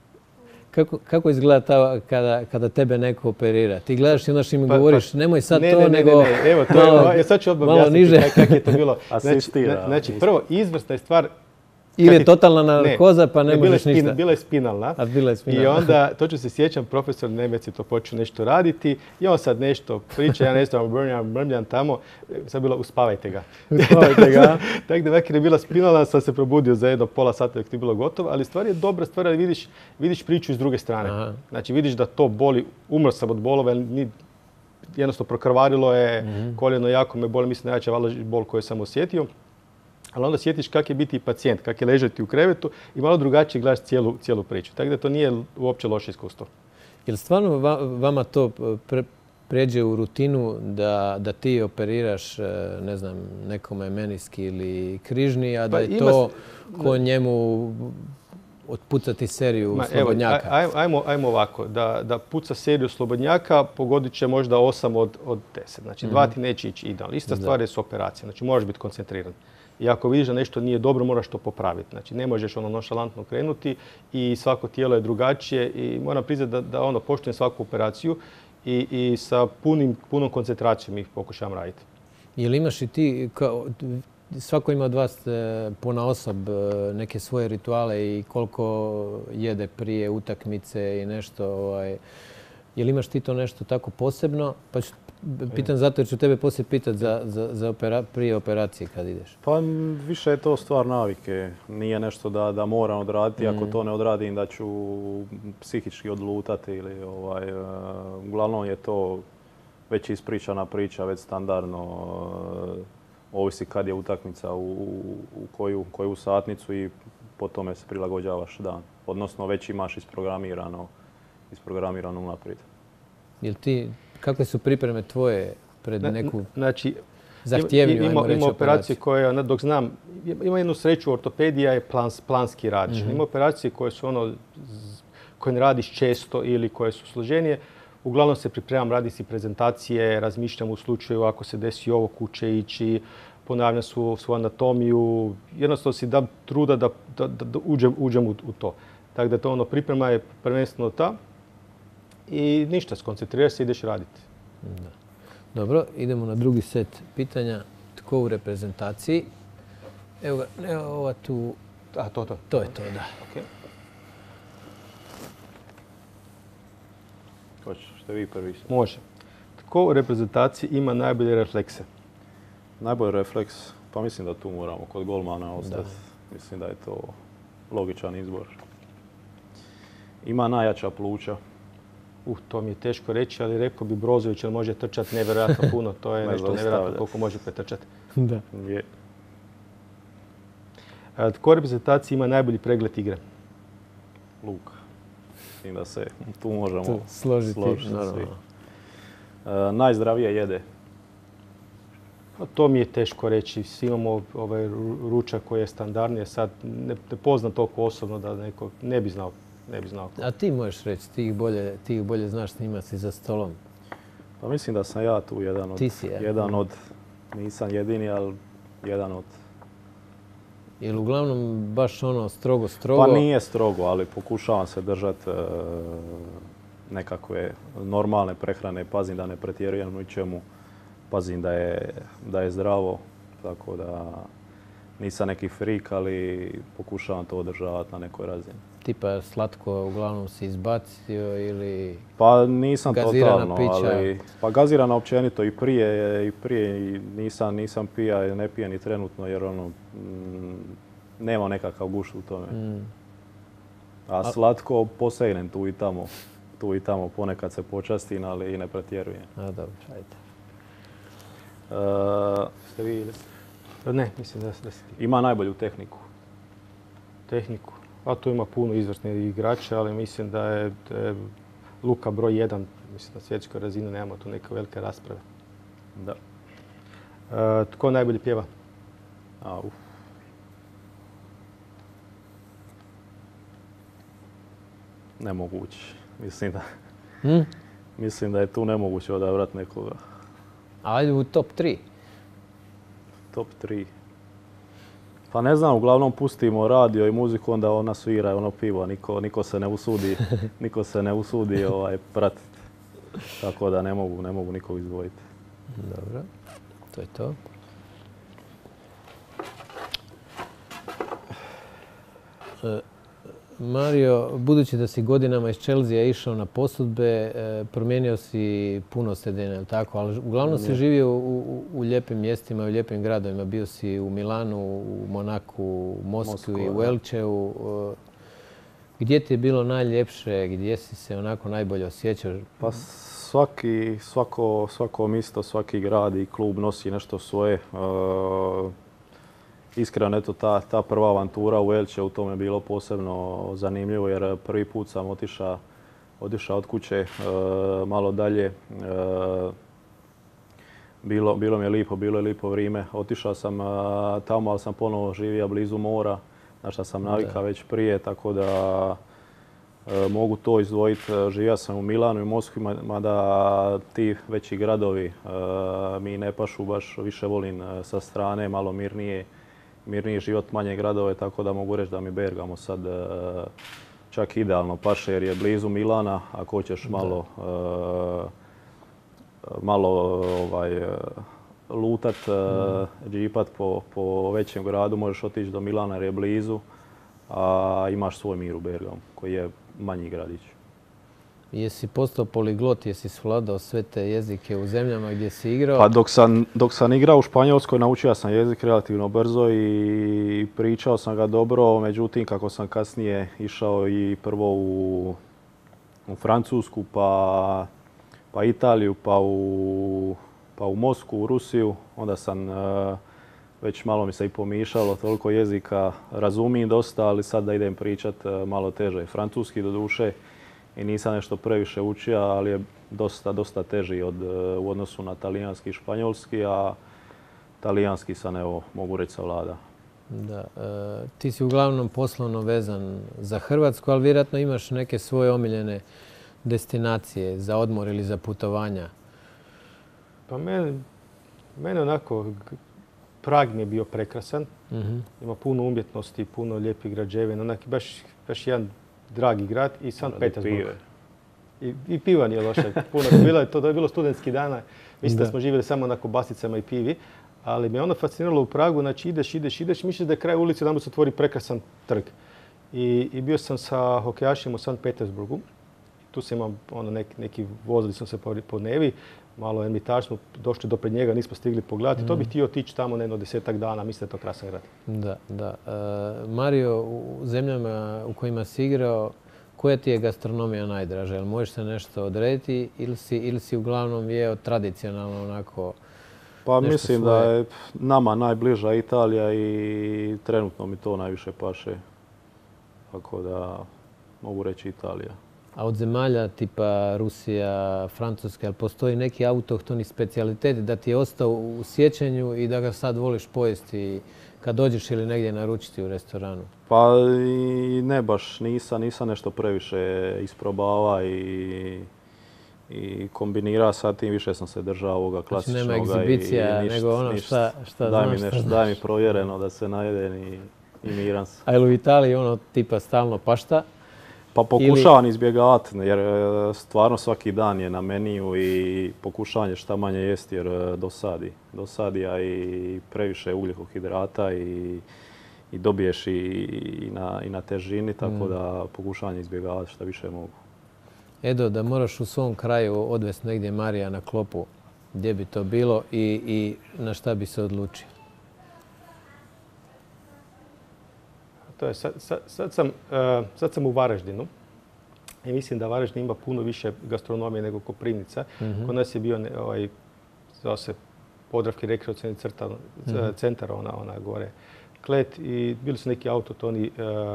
Kako izgleda kada tebe neko operira? Ti gledaš i onda što im govoriš nemoj sad to, nego evo, sad ću odmah objasniti kako je to bilo. Asistira. Znači, prvo, izvrsna je stvar Ili je totalna narkoza pa ne možeš ništa. Bila je spinalna. A bila je spinalna. I onda, to ću se sjećam, profesor Nemec je to počeo nešto raditi i on sad nešto priča, ja ne znam, mrmljam tamo, sad bila uspavajte ga. Uspavajte ga. Tako da makar je bila spinalna, sam se probudio za jedno pola sata dok ti je bilo gotovo, ali stvar je dobra stvar, ali vidiš priču iz druge strane. Aha. Znači vidiš da to boli, umro sam od bolova, jednostavno prokrvarilo je, koljeno jako me boli, mislim najjača valjda bol koju sam osjetio. Ali onda sjetiš kak je biti pacijent, kak je ležati u krevetu i malo drugačije gledaš cijelu priču. Tako da to nije uopće loše iskustvo. Je li stvarno vama to pređe u rutinu da ti operiraš, ne znam, nekome meniski ili križni, a da je to ko njemu otpucati seriju slobodnjaka? Ajmo ovako, da puca seriju slobodnjaka pogodit će možda 8 od 10. Znači 2 ti neće ići idealno. Ista stvar je s operacijom, znači moraš biti koncentriran. I ako vidiš da nešto nije dobro, moraš to popraviti. Znači ne možeš nonšalantno krenuti i svako tijelo je drugačije i moram priznati da poštujem svaku operaciju i sa punom koncentracijom ih pokušavam raditi. Je li imaš i ti, svako ima od vas ponaosob neke svoje rituale i koliko jede prije utakmice i nešto, je li imaš ti to nešto tako posebno? Pa pitam zato jer ću tebe poslije pitati prije operacije kad ideš. Pa više je to stvar navike. Nije nešto da moram odraditi. Ako to ne odradim da ću psihički odlutati. Uglavnom je to već ispričana priča, već standardno. Ovisi kad je utakmica u koju satnicu i po tome se prilagođavaš dan. Odnosno već imaš isprogramirano unaprijed. Jel ti, kakve su pripreme tvoje pred neku zahtjevniju, ajmo reći, ima operacije koje, dok znam, ima jednu sreću, ortopedija je planski radiš. Ima operacije koje su koje ne radiš često ili koje su složenije. Uglavnom se pripremam, radim si prezentacije, razmišljam u slučaju ako se desi ovo kuće ići, ponavljam svoju anatomiju. Jednostavno si dam truda da uđem u to. Tako da to priprema je prvenstveno ta. I ništa, skoncentriraš se i ideš raditi. Da. Dobro, idemo na drugi set pitanja. Tko u reprezentaciji? Evo ga, ova tu... A, to. To je to, da. Okay. Hoćete vi prvi? Može. Tko u reprezentaciji ima najbolje reflekse? Najbolji refleks? Pa mislim da tu moramo kod golmana ostati. Mislim da je to logičan izbor. Ima najjača pluća. To mi je teško reći, ali rekao bi Brozović, jer može trčati nevjerojatno puno. To je nešto nevjerojatno koliko može pretrčati. Da. Tko u reprezentaciji ima najbolji pregled igre? Luka. Mislim da se tu možemo složiti svi. Najzdravije jede? To mi je teško reći. Svi imamo ručak koji je standardniji. Sad ne poznam toliko osobno da neko ne bi znao. A ti možeš reći, ti ih bolje znaš, s njima si za stolom. Pa mislim da sam ja tu jedan od, nisam jedini, ali jedan od. Ili uglavnom baš strogo? Pa nije strogo, ali pokušavam se držati nekakve normalne prehrane. Pazim da ne pretjerujem u ničemu. Pazim da je zdravo, tako da nisam neki frik, ali pokušavam to održavati na nekoj razini. Tipa slatko uglavnom si izbacio ili pa nisam gazirana totalno, pića? Ali pa gazirana općenito i prije nisam pija, ne pijem ni trenutno jer nema nekakav gušt u tome. A slatko posegnem tu i tamo ponekad se počastim, ali i ne pretjerujem. A dobro, ajde. Ste vi ili? Ne, mislim da ste ti. Ima najbolju tehniku. Tehniku? A tu ima puno izvrsnih igrača, ali mislim da je Luka broj 1. Mislim na svjetskoj razini nemamo tu neke velike rasprave. Da. Tko najbolje pjeva? Nemoguće. Mislim da je tu nemoguće odabrati nekoga. Ajde u top 3. Top 3. Pa ne znam, uglavnom pustimo radio i muziku, onda ona svira piva. Niko se ne usudi pratiti. Tako da ne mogu nikog izdvojiti. Dobro, to je to. Mario, budući da si godinama iz Chelsea išao na posudbe, promijenio si puno sredine, je li tako? Ali uglavnom si živio u lijepim mjestima, u lijepim gradovima. Bio si u Milanu, u Monaku, u Moskvi, u Elčeu. Gdje ti je bilo najljepše, gdje si se onako najbolje osjećao? Pa svako mjesto, svaki grad i klub nosi nešto svoje. Iskreno, eto, ta prva avantura u Elče u tome je bilo posebno zanimljivo jer prvi put sam otišao od kuće malo dalje. Bilo mi je lipo, bilo je lipo vrijeme. Otišao sam tamo, ali sam ponovo živio blizu mora, na što sam navikao već prije, tako da mogu to izdvojiti. Živio sam u Milanu i Moskvi, mada ti veći gradovi mi ne pašu, baš više volim sa strane, malo mirniji život, manje gradove, tako da mogu reći da mi Bergamo sad čak idealno paše jer je blizu Milana, ako hoćeš malo lutat, džipat po većem gradu, možeš otići do Milana jer je blizu, a imaš svoj mir u Bergamu koji je manji gradić. Jesi postao poliglot, jesi svladao sve te jezike u zemljama gdje si igrao? Pa dok sam igrao u Španjolskoj naučio sam jezik relativno brzo i pričao sam ga dobro, međutim kako sam kasnije išao i prvo u Francusku, pa Italiju, pa u Moskvu, u Rusiju, onda sam već malo mi se i pomišalo, toliko jezika razumijem dosta, ali sad da idem pričat malo teže. Francuski do duše i nisam nešto previše učio, ali je dosta teži u odnosu na talijanski i španjolski, a talijanski sam, evo, mogu reći, savlada. Da, ti si uglavnom poslovno vezan za Hrvatsku, ali vjerojatno imaš neke svoje omiljene destinacije za odmor ili za putovanja. Pa mene onako, Prag mi je bio prekrasan. Ima puno umjetnosti, puno lijepih građevina, onaki baš jedan dragi grad i Sankt Petersburg. I piva nije loše. To je bilo studentski dana. Mislim da smo živjeli samo na kobasicama i pivi. Ali me ono fasciniralo u Pragu. Znači ideš, misliš da je kraj ulice, da mu se otvori prekrasan trg. I bio sam sa hokejašima u Sankt Petersburgu. Tu sam imao neki vozili smo se po Nevi. Malo Ermitaž smo došli do pred njega, nismo stigli pogledati. To bih htio otići tamo na jedno 10-tak dana. Mislim da je to krasan grad. Da. Mario, u zemljama u kojima si igrao, koja ti je gastronomija najdraža? Jel možeš se nešto odrediti ili si uglavnom jeo tradicionalno onako? Pa mislim da je nama najbliža Italija i trenutno mi to najviše paše. Tako da mogu reći Italija. A od zemalja tipa Rusija, Francuska, jel postoji neki autohtoni specijalitet da ti je ostao u sjećanju i da ga sad voliš pojesti kad dođeš ili negdje naručiti u restoranu? Pa i ne baš, nisam nešto previše isprobava i kombinira sa tim, više sam se držao ovoga klasičnoga. Znači nema egzibicija, nego ono šta znaš. Daj mi provjereno da se najedem i miran sam. A je li u Italiji ono tipa stalno pašta? Pa pokušavam izbjegavati jer stvarno svaki dan je na meniju i pokušavanje šta manje jesti jer dosadi, a i previše ugljikohidrata i dobiješ i na težini, tako da pokušavam izbjegavati šta više mogu. Edo, da moraš u svom kraju odvesti negdje Marija na klopu, gdje bi to bilo i na šta bi se odlučio? To je, sad sam u Varaždinu i mislim da Varaždin ima puno više gastronomije nego Koprivnica. Kod nas je bio zvao se Podravki rekreacioni centar, ona gore Klet i bili su neki autohtona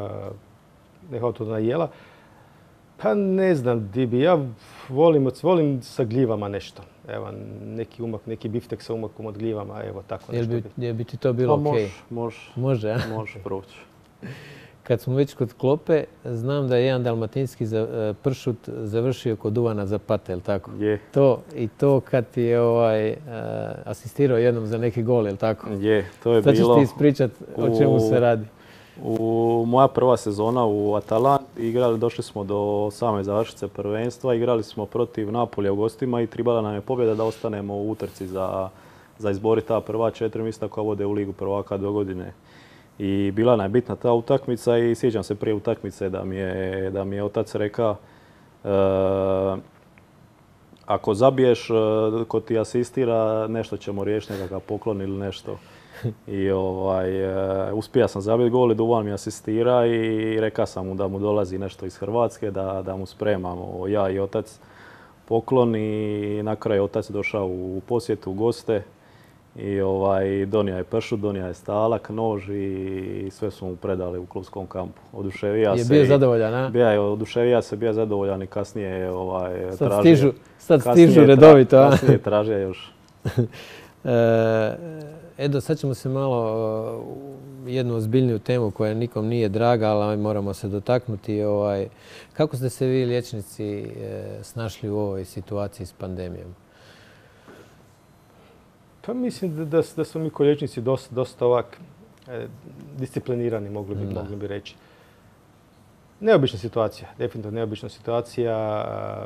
jela. Pa ne znam di bi. Ja volim sa gljivama nešto. Evo, neki umak, neki biftek sa umakom od gljivama, evo tako nešto. Jel bi ti to bilo okej? Može proći. Kad smo već kod klope, znam da je jedan dalmatinski pršut završio kod Uvana Zapata, je li tako? Je. To kad ti je asistirao jednom za neki gol, je li tako? Je, to je bilo... Sad ćeš ti ispričat o čemu se radi. Moja prva sezona u Atalanti, došli smo do same završnice prvenstva, igrali smo protiv Napolija u gostima i trebala nam je pobjeda da ostanemo u utrci za izboriti ta prva 4 mjesta koja vode u Ligu prvaka do godine. I bila nam je bitna ta utakmica i sjećam se prije utakmice da mi je otac rekao ako zabiješ, ko ti asistira, nešto ćemo riješiti, nekakav poklon ili nešto. I uspija sam zabiti gol i Duvan mi asistira i rekao sam mu da mu dolazi nešto iz Hrvatske, da mu spremamo ja i otac poklon i na kraju otac došao u posjetu u goste i donio je pršut, donio je stalak, nož i sve su mu predali u klubskom kampu. Oduševija se. Je bio zadovoljan, a? Oduševija se, bio zadovoljan i kasnije tražio. Sad stižu redovito, a? Kasnije tražio još. Edo, sad ćemo se malo jednu ozbiljniju temu koja nikom nije draga, ali moramo se dotaknuti. Kako ste se vi liječnici snašli u ovoj situaciji s pandemijom? Pa mislim da smo mi ko liječnici dosta ovak disciplinirani, mogli bi reći. Neobična situacija, definitivno neobična situacija.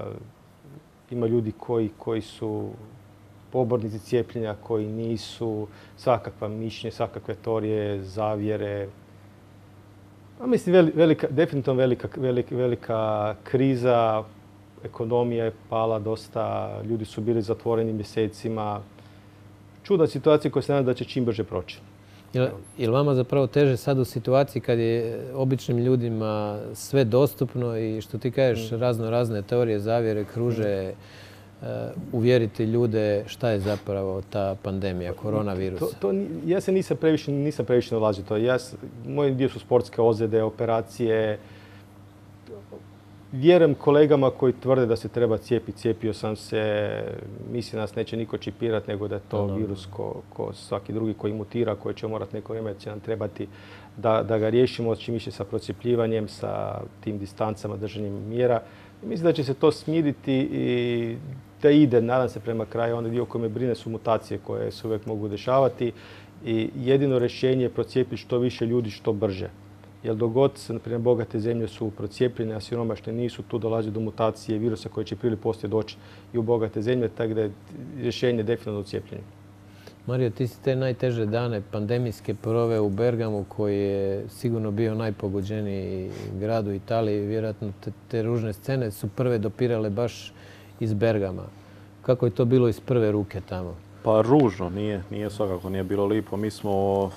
Ima ljudi koji su pobornici cijepljenja, koji nisu, svakakva mišljenja, svakakve teorije, zavjere. Mislim, definitivno velika kriza, ekonomija je pala dosta, ljudi su bili zatvoreni mjesecima. Čudna situacija koja se nadam da će čim brže proći. Je li vama zapravo teže sad u situaciji kad je običnim ljudima sve dostupno i što ti kažeš razne teorije zavjere kruže, uvjeriti ljude šta je zapravo ta pandemija, koronavirus? Ja se nisam previše nalazio to. Moj dio su sportske ozljede, operacije. Vjerujem kolegama koji tvrde da se treba cijepiti. Cijepio sam se, mislim nas neće niko čipirati, nego da je to virus ko svaki drugi koji mutira, koji će morati neko vrijeme, će nam trebati da ga riješimo, čim više sa procijepljivanjem, sa tim distancama, držanjem mjera. Mislim da će se to smiriti i da ide, nadam se, prema kraju. Onaj dio koji me brine su mutacije koje se uvijek mogu dešavati i jedino rješenje je procijepiti što više ljudi što brže. Jer dok god, na primjer, bogate zemlje su procijepljene, a siromašne nisu, tu dolazi do mutacije virusa koji će prije ili poslije doći i u bogate zemlje, tako da je rješenje definitivno u cijepljenju. Mario, ti si te najteže dane pandemijske proveo u Bergamu, koji je sigurno bio najpogođeniji grad u Italiji. Vjerojatno te ružne scene su prve dopirale baš iz Bergama. Kako je to bilo iz prve ruke tamo? Pa ružno, svakako nije bilo lipo. Mi smo,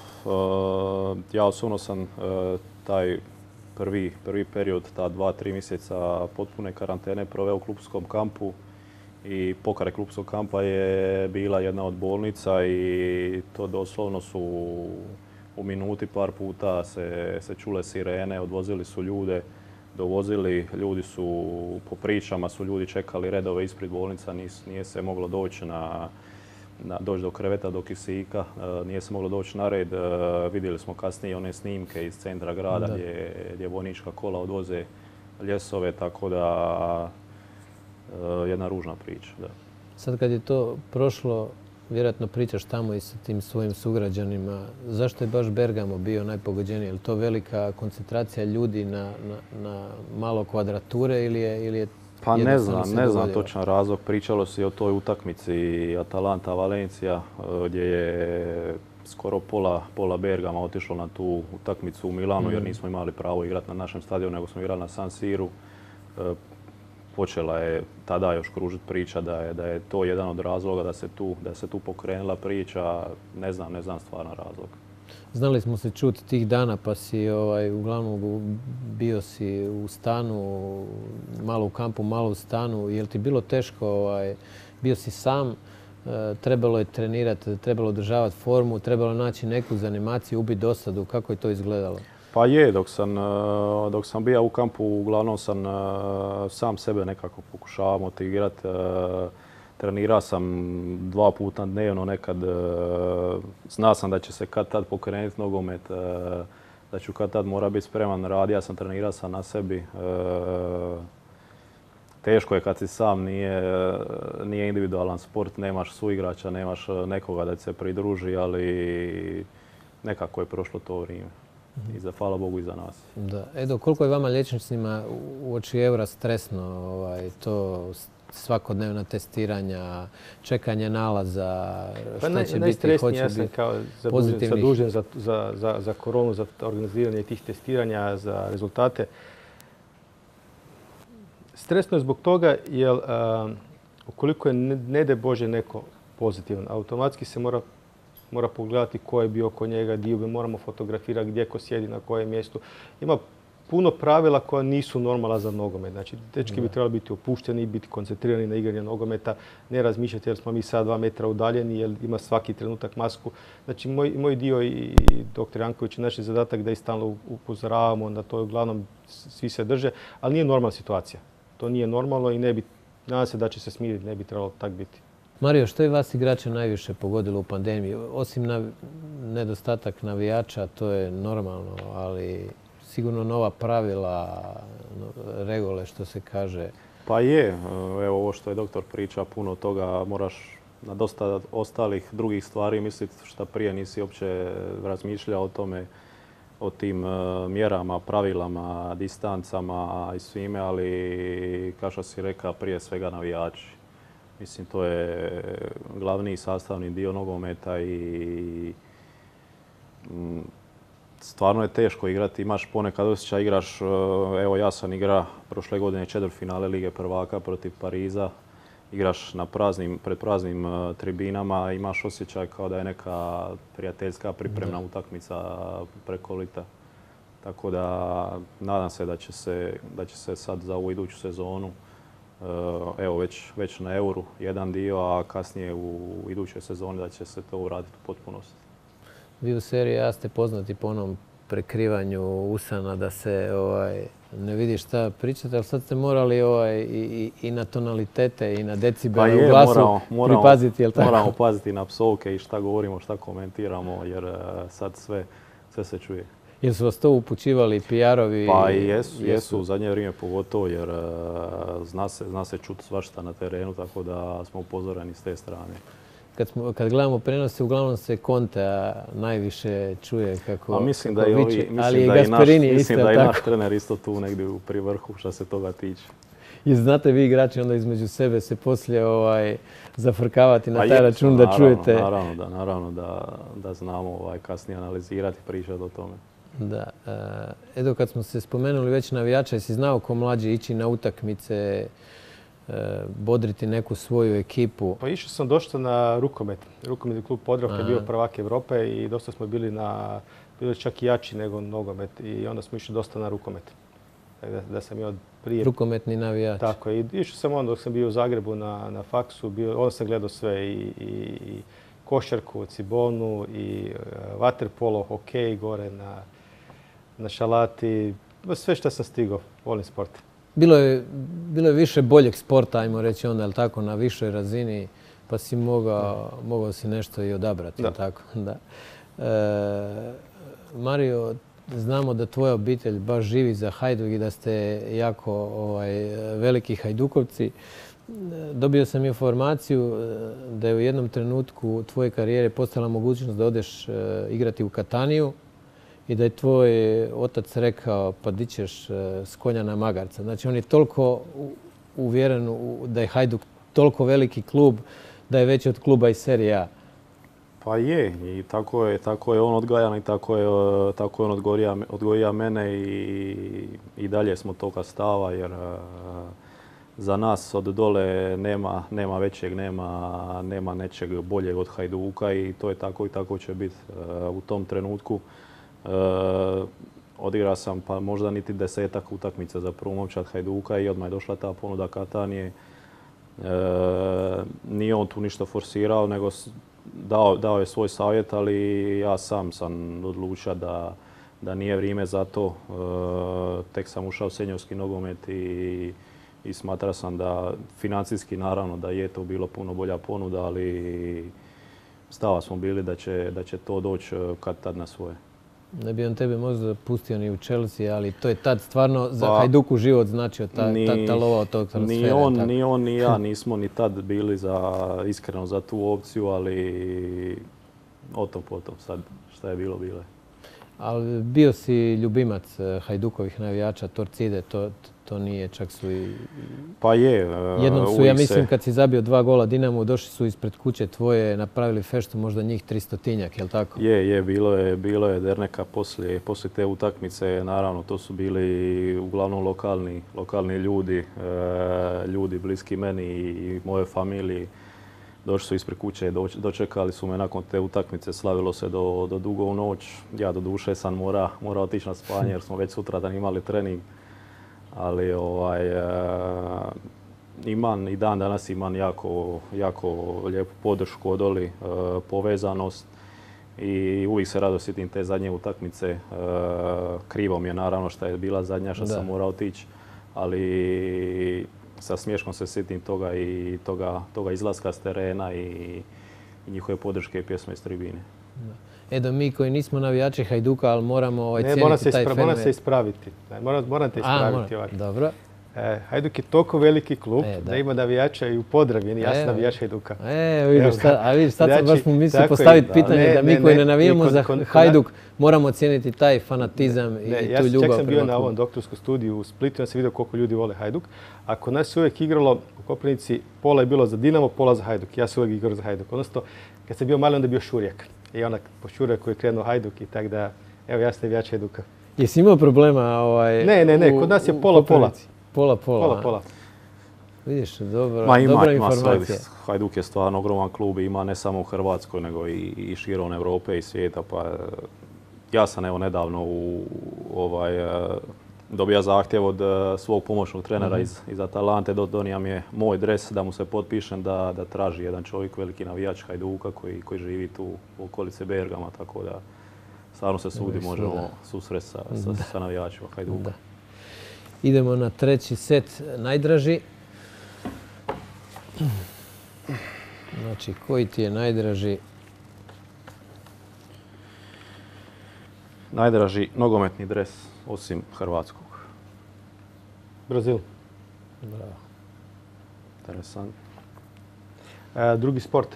ja osobno sam taj prvi period, ta 2-3 mjeseca potpune karantene proveo u klubskom kampu i pokraj klubskog kampa je bila jedna od bolnica i to doslovno su u minuti par puta se čule sirene, odvozili su ljude, dovozili, ljudi su, po pričama su ljudi čekali redove ispred bolnica, nije se moglo doći doći do kreveta, do kisika, nije se moglo doći na red. Vidjeli smo kasnije one snimke iz centra grada gdje vojnička kola odvoze ljesove, tako da jedna ružna priča. Da. Sad kad je to prošlo, vjerojatno pričaš tamo i sa tim svojim sugrađanima. Zašto je baš Bergamo bio najpogođeniji? Je li to velika koncentracija ljudi na malo kvadrature ili je pa ne znam točan razlog. Pričalo se i o toj utakmici Atalanta-Valencija gdje je skoro pola Bergama otišlo na tu utakmicu u Milanu jer nismo imali pravo igrati na našem stadionu, nego smo igrali na San Siru. Počela je tada još kružiti priča da je to jedan od razloga da se tu pokrenula priča. Ne znam stvarno razlog. Znali smo se čuti tih dana pa si uglavnom bio si u stanu, malo u kampu, malo u stanu. Je li ti bilo teško? Bio si sam, trebalo je trenirati, trebalo održavati formu, trebalo naći neku zanimaciju, ubiti dosadu. Kako je to izgledalo? Pa je, dok sam bio u kampu, uglavnom sam sam sebe nekako pokušavao motivirati. Trenirao sam 2 puta dnevno nekad. Znao sam da će se kad tad pokrenuti nogomet, da ću kad tad mora biti spreman. Radio sam, trenirao sam na sebi. Teško je kad si sam, nije individualan sport, nemaš suigrača, nemaš nekoga da ti se pridruži, ali nekako je prošlo to vrijeme. I za hvala Bogu i za nas. Da. Edo, koliko je vama liječnicima uoči eura stresno to svakodnevna testiranja, čekanje nalaza, Pa šta će biti, najstresniji, hoće ja sam biti kao pozitivnih. zadužen za koronu, za organiziranje tih testiranja, za rezultate. Stresno je zbog toga jer ukoliko je ne daj Bože neko pozitivan, automatski se mora pogledati ko je bio oko njega, dio moramo fotografirati gdje ko sjedi, na kojem mjestu. Ima puno pravila koja nisu normalna za nogomet. Znači, dečki bi trebali biti opušteni, biti koncentrirani na igranje nogometa, ne razmišljati jer smo mi sad 2 metra udaljeni, jer ima svaki trenutak masku. Znači, moj dio i dr. Janković je naš zadatak da ih stalno upozoravamo, da to uglavnom svi se drže, ali nije normalna situacija. To nije normalno i nadam se da će se smiriti, ne bi trebalo tak biti. Mario, što je vas igrača najviše pogodilo u pandemiji? Osim nedostatak navijača, to je normalno, ali sigurno nova pravila, regole, što se kaže. Pa je, evo ovo što je doktor priča, puno toga moraš na dosta ostalih drugih stvari misliti što prije nisi uopće razmišljao o tome, o tim mjerama, pravilama, distancama i svime, ali kao što si rekao, prije svega navijači. Mislim, to je glavni sastavni dio nogometa i stvarno je teško igrati. Imaš ponekad osjećaj, igraš, evo ja sam igrao prošle godine četvrtfinale Lige prvaka protiv Pariza. Igraš pred praznim tribinama, imaš osjećaj kao da je neka prijateljska pripremna utakmica preko lita. Tako da nadam se da će se sad za ovu iduću sezonu, evo već na Euru jedan dio, a kasnije u idućoj sezoni da će se to uraditi u potpunosti. Vi u seriji A ste poznati po onom prekrivanju usana da se ne vidi šta pričate, ali sad ste morali i na tonalitete i na decibele u glasu pripaziti, jel tako? Moramo paziti na psovke i šta govorimo, šta komentiramo, jer sad sve se čuje. Jel su vas to upućivali PR-ovi? Pa jesu u zadnje vrijeme pogotovo, jer zna se čuti svašta na terenu, tako da smo upozoreni s te strane. Kad gledamo prenose, uglavnom se Conte najviše čuje kako mislim da viče, ali i Gasperini isto. Mislim da je naš trener isto tu negdje pri vrhu što se toga tiče. I znate vi igrači onda između sebe se poslije zafrkavati na taj račun da čujete. Naravno da znamo kasnije analizirati i pričati o tome. Da. Edo, kad smo se spomenuli već navijača, jesi znao ko mlađi ići na utakmice, bodriti neku svoju ekipu? Pa išao sam dosta na rukomet. Rukometni klub Podravka je bio prvak Europe i dosta smo bili čak i jači nego nogomet i onda smo išli dosta na rukomet. Da sam imao prije... Rukometni navijač. Tako je. Išao sam onda dok sam bio u Zagrebu na faksu, onda sam gledao sve i košarku, cibonu i vaterpolo, hokej gore na šalati. Sve što sam stigao, volim sport. Bilo je više boljeg sporta, ajmo reći onda, jel tako, na višoj razini, pa si mogao si nešto i odabrati, jel tako? Da. Mario, znamo da tvoja obitelj baš živi za Hajduk i da ste jako veliki hajdukovci. Dobio sam informaciju da je u jednom trenutku tvoje karijere postala mogućnost da odeš igrati u Kataniju i da je tvoj otac rekao pa di ćeš s konja na magarca. Znači on je toliko uvjeren da je Hajduk toliko veliki klub da je veći od kluba iz serije A. Pa je i tako je on odgajan i tako je on odgojio mene i dalje smo toga stava jer za nas od dole nema većeg, nema nečeg boljeg od Hajduka i to je tako i tako će biti u tom trenutku. Odigrao sam pa možda niti 10 utakmica za prvu momčad Hajduka i odmah je došla ta ponuda Katanije. Nije on tu ništa forsirao, nego dao je svoj savjet, ali ja sam odlučio da nije vrijeme za to. Tek sam ušao u seniorski nogomet i smatrao sam da financijski naravno da je to bilo puno bolja ponuda, ali stava smo bili da će to doći kad tad na svoje. Ne bi on tebe možda pustio ni u Chelsea, ali to je tad stvarno za Hajduku život značio ta lova od tog transfera. Ni on ni ja nismo ni tad bili iskreno za tu opciju, ali o tom potom sad šta je bilo, bilo je. Ali bio si ljubimac Hajdukovih navijača, Torcide, to nije, čak su i... Pa je. Jednom su, ja mislim, kad si zabio 2 gola Dinamu, došli su ispred kuće tvoje, napravili feštu, možda njih 300-tinjak, je li tako? Je, bilo je derneka poslije te utakmice. Naravno, to su bili uglavnom lokalni ljudi, ljudi bliski meni i moje familiji. Došli su ispred kuće, dočekali su me nakon te utakmice, slavilo se do dugo u noć. Ja do duše sam morao otići na spanje jer smo već sutradan imali trening. Ali i dan danas imam jako lijepu podršku od Oli, povezanost i uvijek se rado sjetim te zadnje utakmice. Krivo mi je naravno što je bila zadnja što sam morao otići, ali sa smiješkom se sjetim toga i toga izlaska s terena i njihove podrške i pjesme iz tribine. Edo, mi koji nismo navijači Hajduka, ali moramo cijeniti taj fenomen. Moram se ispraviti. Moram te ispraviti. Dobro. Hajduk je toliko veliki klub da ima navijača i u Podravini. Ja sam navijač Hajduka. Vidiš, sad sam baš mislio postaviti pitanje da mi koji ne navijamo za Hajduk moramo cijeniti taj fanatizam i tu ljubav. Čak sam bio na ovom doktorskom studiju u Splitu, ja sam vidio koliko ljudi vole Hajduk. A kod nas se uvijek igralo u Koprivnici, pola je bilo za Dinamo, pola za Hajduk. Ja sam uvijek igrao za Hajduk. Odnosno, kad sam bio mali, onda je bio Šurjak. I onak po Šurjaku je krenuo Hajduk i tako da, evo ja sam navijač Hajduka. Jesi imao problema? Ne, kod nas je pola-pola. Pola. Vidiš, dobra informacija. Hajduk je stvarno ogroman klub i ima ne samo u Hrvatskoj, nego i širom Europe i svijeta. Pa ja sam evo nedavno dobio zahtjev od svog pomoćnog trenera iz Atalante. Donio mi je moj dres da mu se potpišem da traži jedan čovjek, veliki navijač Hajduka koji živi tu u okolice Bergama. Tako da stvarno se svugdje možemo susresti sa navijačima Hajduka. Idemo na treći set, najdraži. Znači, koji ti je najdraži? Najdraži nogometni dres, osim hrvatskog. Brazil. Bravo. Interesant. Drugi sport?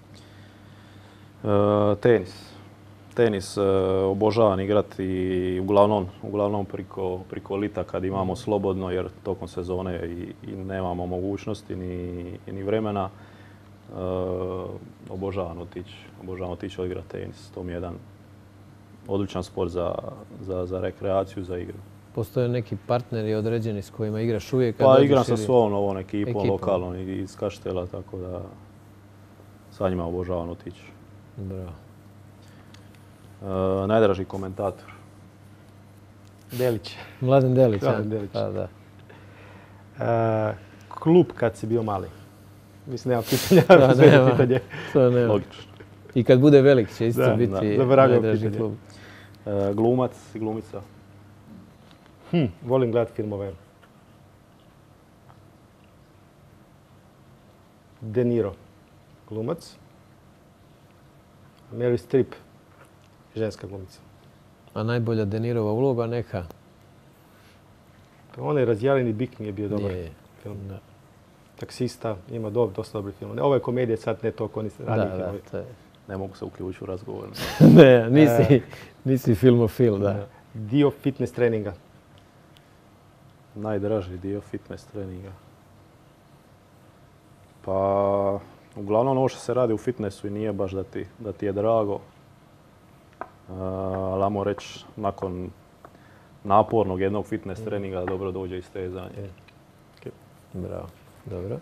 Tenis obožavam igrati i uglavnom priko lita kad imamo slobodno jer tokom sezone i nemamo mogućnosti ni vremena. Obožavam otići odigrati tenis. To mi je jedan odličan sport za rekreaciju, za igru. Postoje neki partneri određeni s kojima igraš uvijek? Pa igram sa svojom ovom ekipom lokalnom iz Kaštela, tako da sa njima obožavam otići. Bravo. Najdraži komentator? Delić. Mladen Delić, da. Klub kad si bio mali? Mislim, nema pitanja. To nema. Logično. I kad bude velik će isto biti najdraži klub. Glumac i glumica? Volim gledati filmove. De Niro, glumac. Meryl Streep, ženska glumica. A najbolja De Nirova uloga neka? Onaj Razjareni bik mi je bio dobar film. Da. Taksista, ima dosta dobri film. Ovo je komedija, sad ne toliko, oni radi filmovi. Ne mogu se uključiti u razgovor. Ne, nisi filmofil, da. Dio fitness treninga? Najdraži dio fitness treninga? Pa, uglavnom ovo što se radi u fitnessu i nije baš da ti je drago. Ali ajmo reći, nakon napornog jednog fitness treninga dobro dođe i stezanje. Bravo, dobro.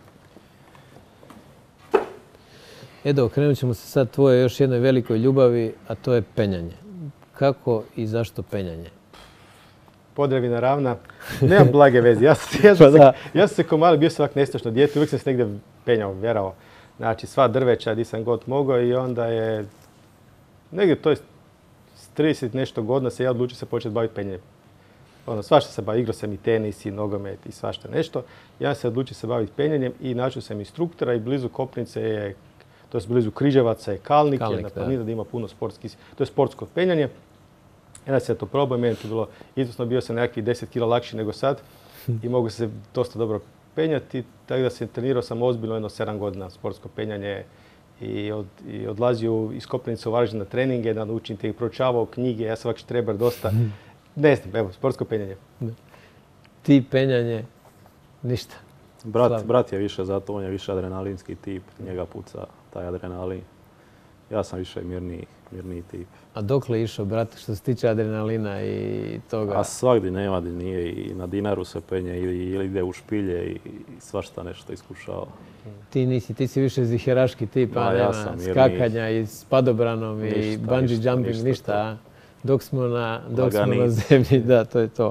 Edo, okrenut ćemo se sad tvojoj još jednoj velikoj ljubavi, a to je penjanje. Kako i zašto penjanje? Podravina ravna. Nemam blage veze. Ja sam se ko mali bio sam ovak nestašno dijete, uvijek sam se negdje penjao, vjerao. Znači, sva drveća gdje sam god mogao i onda je negdje to je s 30 nešto godina se ja odlučio se početi baviti penjanjem. Svašta se bavio, igrao sam i tenis i nogomet i svašta nešto. Ja se odlučio se baviti penjanjem i našao sam instruktora i blizu Koprivnice je, to je blizu Križevaca je Kalnik, jedna planina da ima puno sportskih, to je sportsko penjanje. Ja sam to probao, meni to bilo izvrsno, bio sam nekakvih 10 kg lakši nego sad i mogu se dosta dobro penjati, tako da se trenirao sam ozbiljno 7 godina sportsko penjanje i odlazio iz Koprivnice u Varaždin na treninge, da učim te i proučavao knjige, ja sam ovak štreber dosta. Ne znam, evo, sportsko penjanje. ti penjanje, ništa. Brat je više za to, on je više adrenalinski tip, njega puca taj adrenalin. Ja sam više mirniji tip. A dokle je išao, brate, što se tiče adrenalina i toga? A svagdje nema gdje nije, i na Dinaru se penje ili ide u špilje i svašta nešto iskušava. Ti si više ziheraški tip, a nema skakanja i s padobranom i bungee jumping, ništa. Dok smo na zemlji, da, to je to.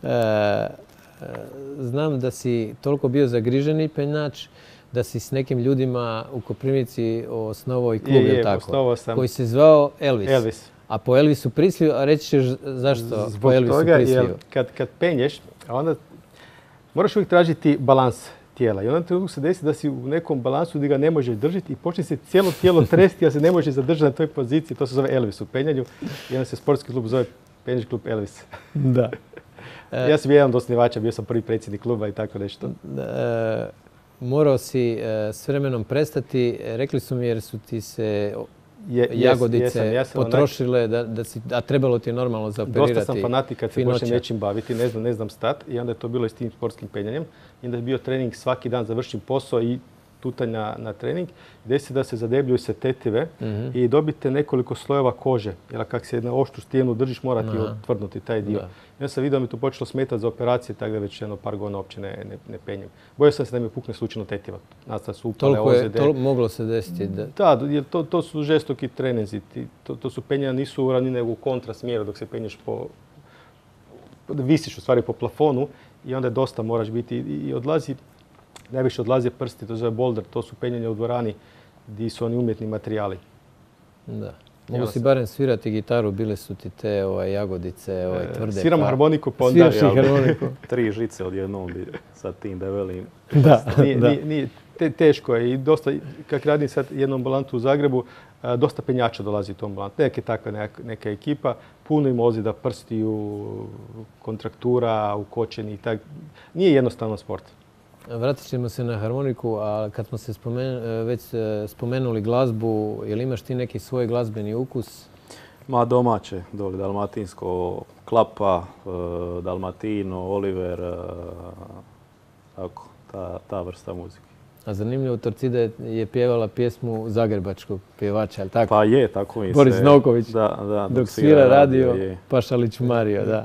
Znam da si toliko bio zagriženi penjač, da si s nekim ljudima u Koprivnici osnovao i klub, je tako? Koji se zvao Elvis. A po Elvisu Prisliju, a reći ćeš zašto po Elvisu Prisliju? Zbog toga, kad penješ, onda moraš uvijek tražiti balans tijela. I onda trenutku se desi da si u nekom balansu gdje ga ne možeš držati i počne se cijelo tijelo tresti, a se ne može zadržati na toj poziciji. To se zove Elvis u penjanju. I onda se sportski klub zove penjač klub Elvis. Da. Ja sam jedan od osnivača, bio sam prvi predsjednik kluba i tako nešto. Morao si s vremenom prestati. Rekli su mi jer su ti se jagodice potrošile, a trebalo ti je normalno zaoperirati. Dosta sam fanatik kad se počnem nečim baviti, ne znam stat. I onda je to bilo i s tim sportskim penjanjem. I onda je bio trening svaki dan, završim posao i tutanj na trening. Desi da se zadebljuju se tetive i dobite nekoliko slojeva kože. Jer kak se na oštru stijenu držiš, mora ti otvrdnuti taj dio. Ja sam vidio da mi to počelo smetati za operacije, tako da već par godina uopće ne penjem. Bojao sam se da mi pukne slučajno tetiva. Nastale su upale, ozljede. Toliko moglo se desiti? Da, jer to su žestoki treninzi. To su penjanja, nisu u ravni nego u kontrasmjeru dok se penješ visiš u stvari po plafonu i onda dosta moraš biti i najviše odlaze prsti, to zove boulder, to su penjanja u dvorani gdje su oni umjetni materijali. Da. Mogu si barem svirati gitaru, bile su ti te jagodice tvrde. Sviram harmoniku, pa onda... Sviraš i harmoniku. 3 žice odjednom bi sa tim debelim. Da. Teško je i dosta, kak radim sad jednom balantu u Zagrebu, dosta penjača dolazi u tom balantu. Neka ekipa, puno im ozljeda prstiju, kontraktura, ukočeni i tak. Nije jednostavan sport. Vratit ćemo se na harmoniku, a kad smo se već spomenuli glazbu, je li imaš ti neki svoj glazbeni ukus? Ma domaće, doli dalmatinsko, Klapa, Dalmatino, Oliver, tako, ta vrsta muzike. A zanimljivo, Torcida je pjevala pjesmu zagrebačkog pjevača, ali tako? Pa je, tako mi se... Boris Novković, da, dok svira radio, Pašalić Mario, da.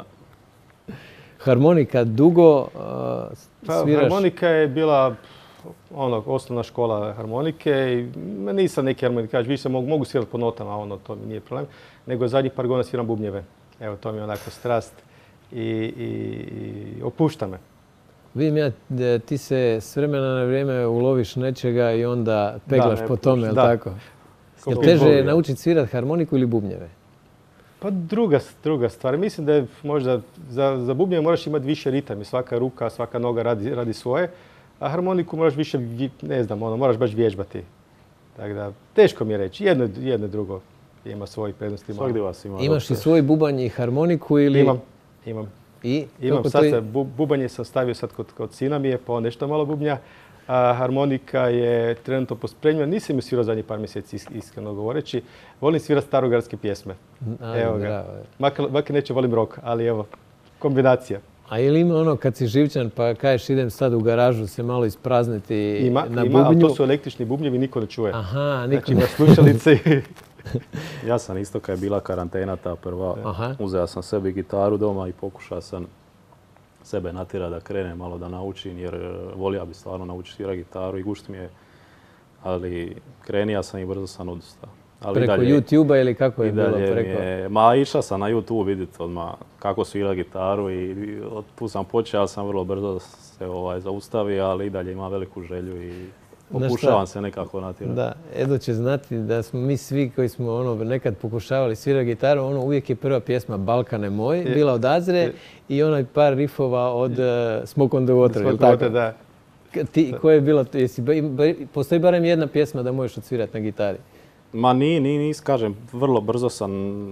Harmonika dugo sviraš? Harmonika je bila osnovna škola harmonike i nisam neki harmonikač, više mogu svirati po notama, to mi nije problem, nego zadnjih par godina sviram bubnjeve. Evo, to mi je onako strast i opušta me. Vidim ja, ti se s vremena na vrijeme uloviš nečega i onda peglaš po tome, je li tako? Je li teže naučiti svirati harmoniku ili bubnjeve? Pa druga stvar. Mislim da je možda za bubnjeve moraš imati više ritam i svaka ruka, svaka noga radi svoje, a harmoniku moraš više, ne znam, moraš baš vježbati. Tako da, teško mi je reći. Jedno drugo ima svojih prednosti. Svakdje vas ima. Imaš i svoj bubanj i harmoniku ili... Imam. I? Imam sad, bubanje sam stavio sad kod sina mi je, pa nešto malo bubnja. A harmonika je trenutno pospremljena. Nisam ju svirao zadnjih par mjeseci, iskreno govoreći. Volim svirati starogradske pjesme. Evo ga. Makar neće volim rock, ali evo, kombinacija. A je li ima kad si živčan pa kažeš idem sad u garažu se malo isprazniti na bubnju? Ima, ali to su električni bubnjevi, niko ne čuje. Aha, niko ne čuje. Znači, ima slušalice. Ja sam isto kad je bila karantena ta prva, uzeo sam sebi gitaru doma i pokušao sam sebe natjerati da krenem malo da naučim, jer volio bi stvarno naučiti svirati gitaru i gušt mi je, ali krenija sam i brzo sam odustao. Preko YouTube-a ili kako je bilo preko? Ma išao sam na YouTube vidjeti odmah kako svira gitaru i tu sam počeo, ali sam vrlo brzo se zaustavio, ali i dalje ima veliku želju i pokušavam se nekako natjerati. Da, Edo će znati da smo mi svi koji smo nekad pokušavali svirati gitaru, uvijek je prva pjesma Balkane moj, bila od Azre i onaj par rifova od Smoke on the Water, ili tako? Da. Koje je bilo, postoji barem jedna pjesma da možeš odsvirati na gitari? Ma kažem, vrlo brzo sam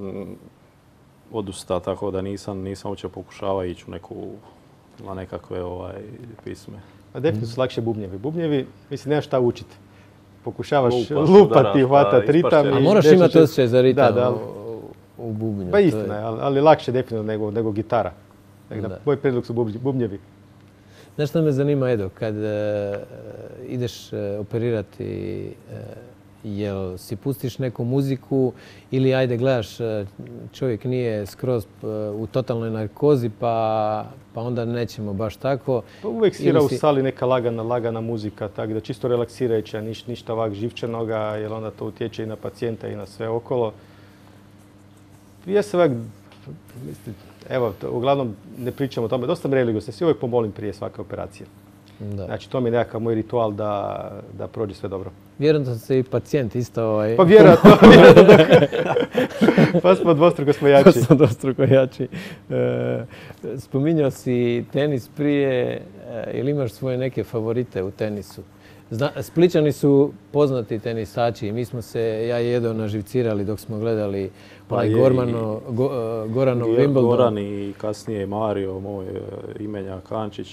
odustao, tako da nisam uopće pokušavao ići na nekakve pisme. A definitivno su lakše bubnjevi. Bubnjevi, mislim, nemaš šta učiti. Pokušavaš lupati, hvatati ritam. A moraš imati osjećaj za ritam u bubnju. Pa istina, ali lakše definitivno nego gitara. Moj predlog su bubnjevi. Znaš što me zanima, Edo, kad ideš operirati, jel si pustiš neku muziku ili ajde gledaš, čovjek nije skroz u totalnoj narkozi pa onda nećemo baš tako. Pa uvijek svira u sali neka lagana muzika, tako da čisto relaksirajuća, ništa ovak živčanoga, jer onda to utječe i na pacijenta i na sve okolo. Ja se ovak, evo, uglavnom ne pričam o tome, dosta sam religiozan, se uvijek pomolim prije svake operacije. Da. Znači, to mi je nekakav moj ritual da prođe sve dobro. Vjerojatno se i pacijent isto... Pa vjerojatno. Pa smo dvostruko jači. Spominjao si tenis prije, ili imaš svoje neke favorite u tenisu? Splićani su poznati tenisači i mi smo se, ja i Edo, naživcirali dok smo gledali Goranov Wimbledon. Goran i kasnije Mario, moj imenjak Kančić.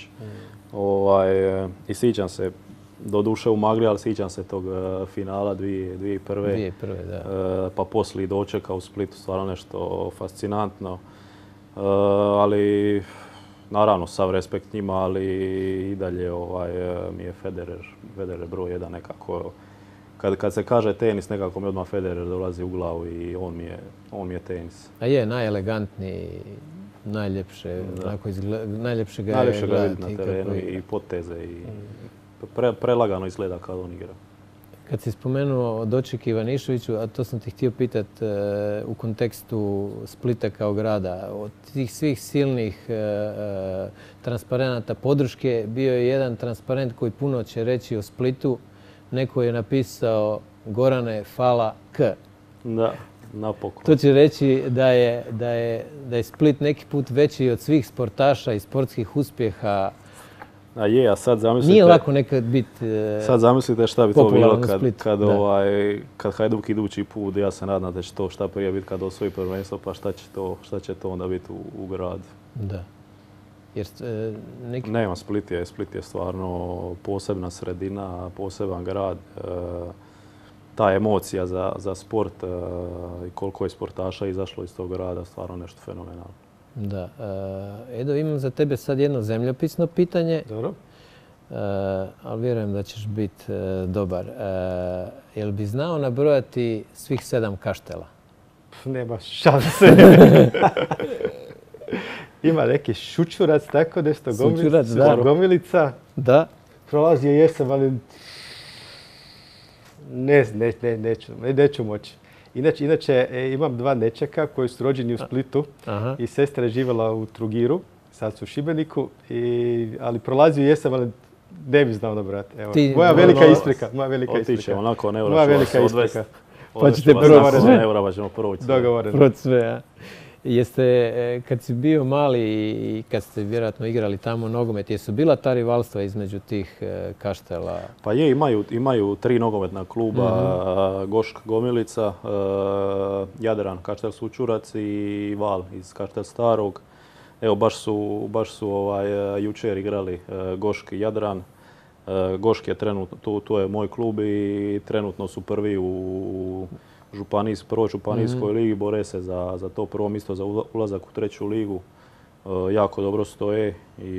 I sjećam se, doduše u magli, ali sjećam se tog finala 2001. 2001, da. Pa poslije i dočeka u Splitu, stvarno nešto fascinantno. Ali, naravno, sav respekt njima, ali i dalje mi je Federer broj jedan nekako. Kad se kaže tenis, nekako mi odmah Federer dolazi u glavu i on mi je tenis. A je najelegantniji, najljepše ga je gledati na terenu i poteze i prelagano izgleda kad on igra. Kad si spomenuo Doček Ivaniševiću, a to sam ti htio pitati u kontekstu Splita kao grada, od tih svih silnih transparenata podrške bio je jedan transparent koji puno će reći o Splitu. Neko je napisao Gorane, fala K. Da, napokon. To će reći da je Split neki put veći od svih sportaša i sportskih uspjeha. A sad zamislite... Nije lako nekad biti sad zamislite šta bi to bilo kad Hajduk idući put, ja se nadam da će to šta prije biti kad osvoji prvenstvo, pa šta će to onda biti u gradu. Da. Nema, Split je stvarno posebna sredina, poseban grad. Ta emocija za sport i koliko je sportaša izašlo iz tog grada, stvarno nešto fenomenalno. Da. Edo, imam za tebe sad jedno zemljopisno pitanje. Dobro. Ali vjerujem da ćeš biti dobar. Jel bi znao nabrojati svih 7 kaštela? Nema šanse. Ima neki Šućurac, tako nešto, Gomilica. Da. Prolazio jesam, ali neću moći. Inače, imam 2 nečaka koji su rođeni u Splitu i sestra je živjela u Trogiru, sad su u Šibeniku, ali prolazio jesam, ali ne bi znao nabrati. Moja velika isprika. Otiće, onako ne moja velika isprika. Pa ćete proći. Dogovoreno. Proći sve, Jeste, kad si bio mali i kad ste vjerojatno igrali tamo nogomet, jesu bila ta rivalstva između tih kaštela? Pa imaju 3 nogometna kluba, Gošk Gomilica, Jadran, Kaštel Sućurac i Val iz Kaštel Starog. Evo, baš su jučer igrali Gošk i Jadran. Gošk je trenutno, to je moj klub i trenutno su prvi u prvoj županijskoj ligi, bore se za to prvo mjesto za ulazak u 3. ligu. Jako dobro stoje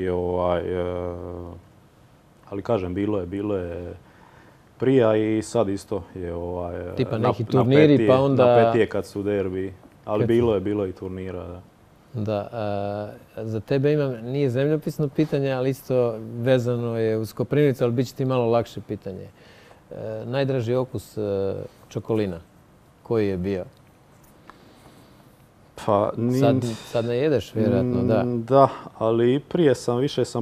ali kažem, bilo je prije i sad isto je tipa neki turniri pa onda... napetije kad su derbi, ali bilo je i turnira. Da. Za tebe imam, nije zemljopisno pitanje, ali isto vezano je uz Koprivnicu, ali bit će ti malo lakše pitanje. Najdraži okus čokolina? Koji je bio? Pa, sad ne jedeš, vjerojatno, da. Da, ali prije više sam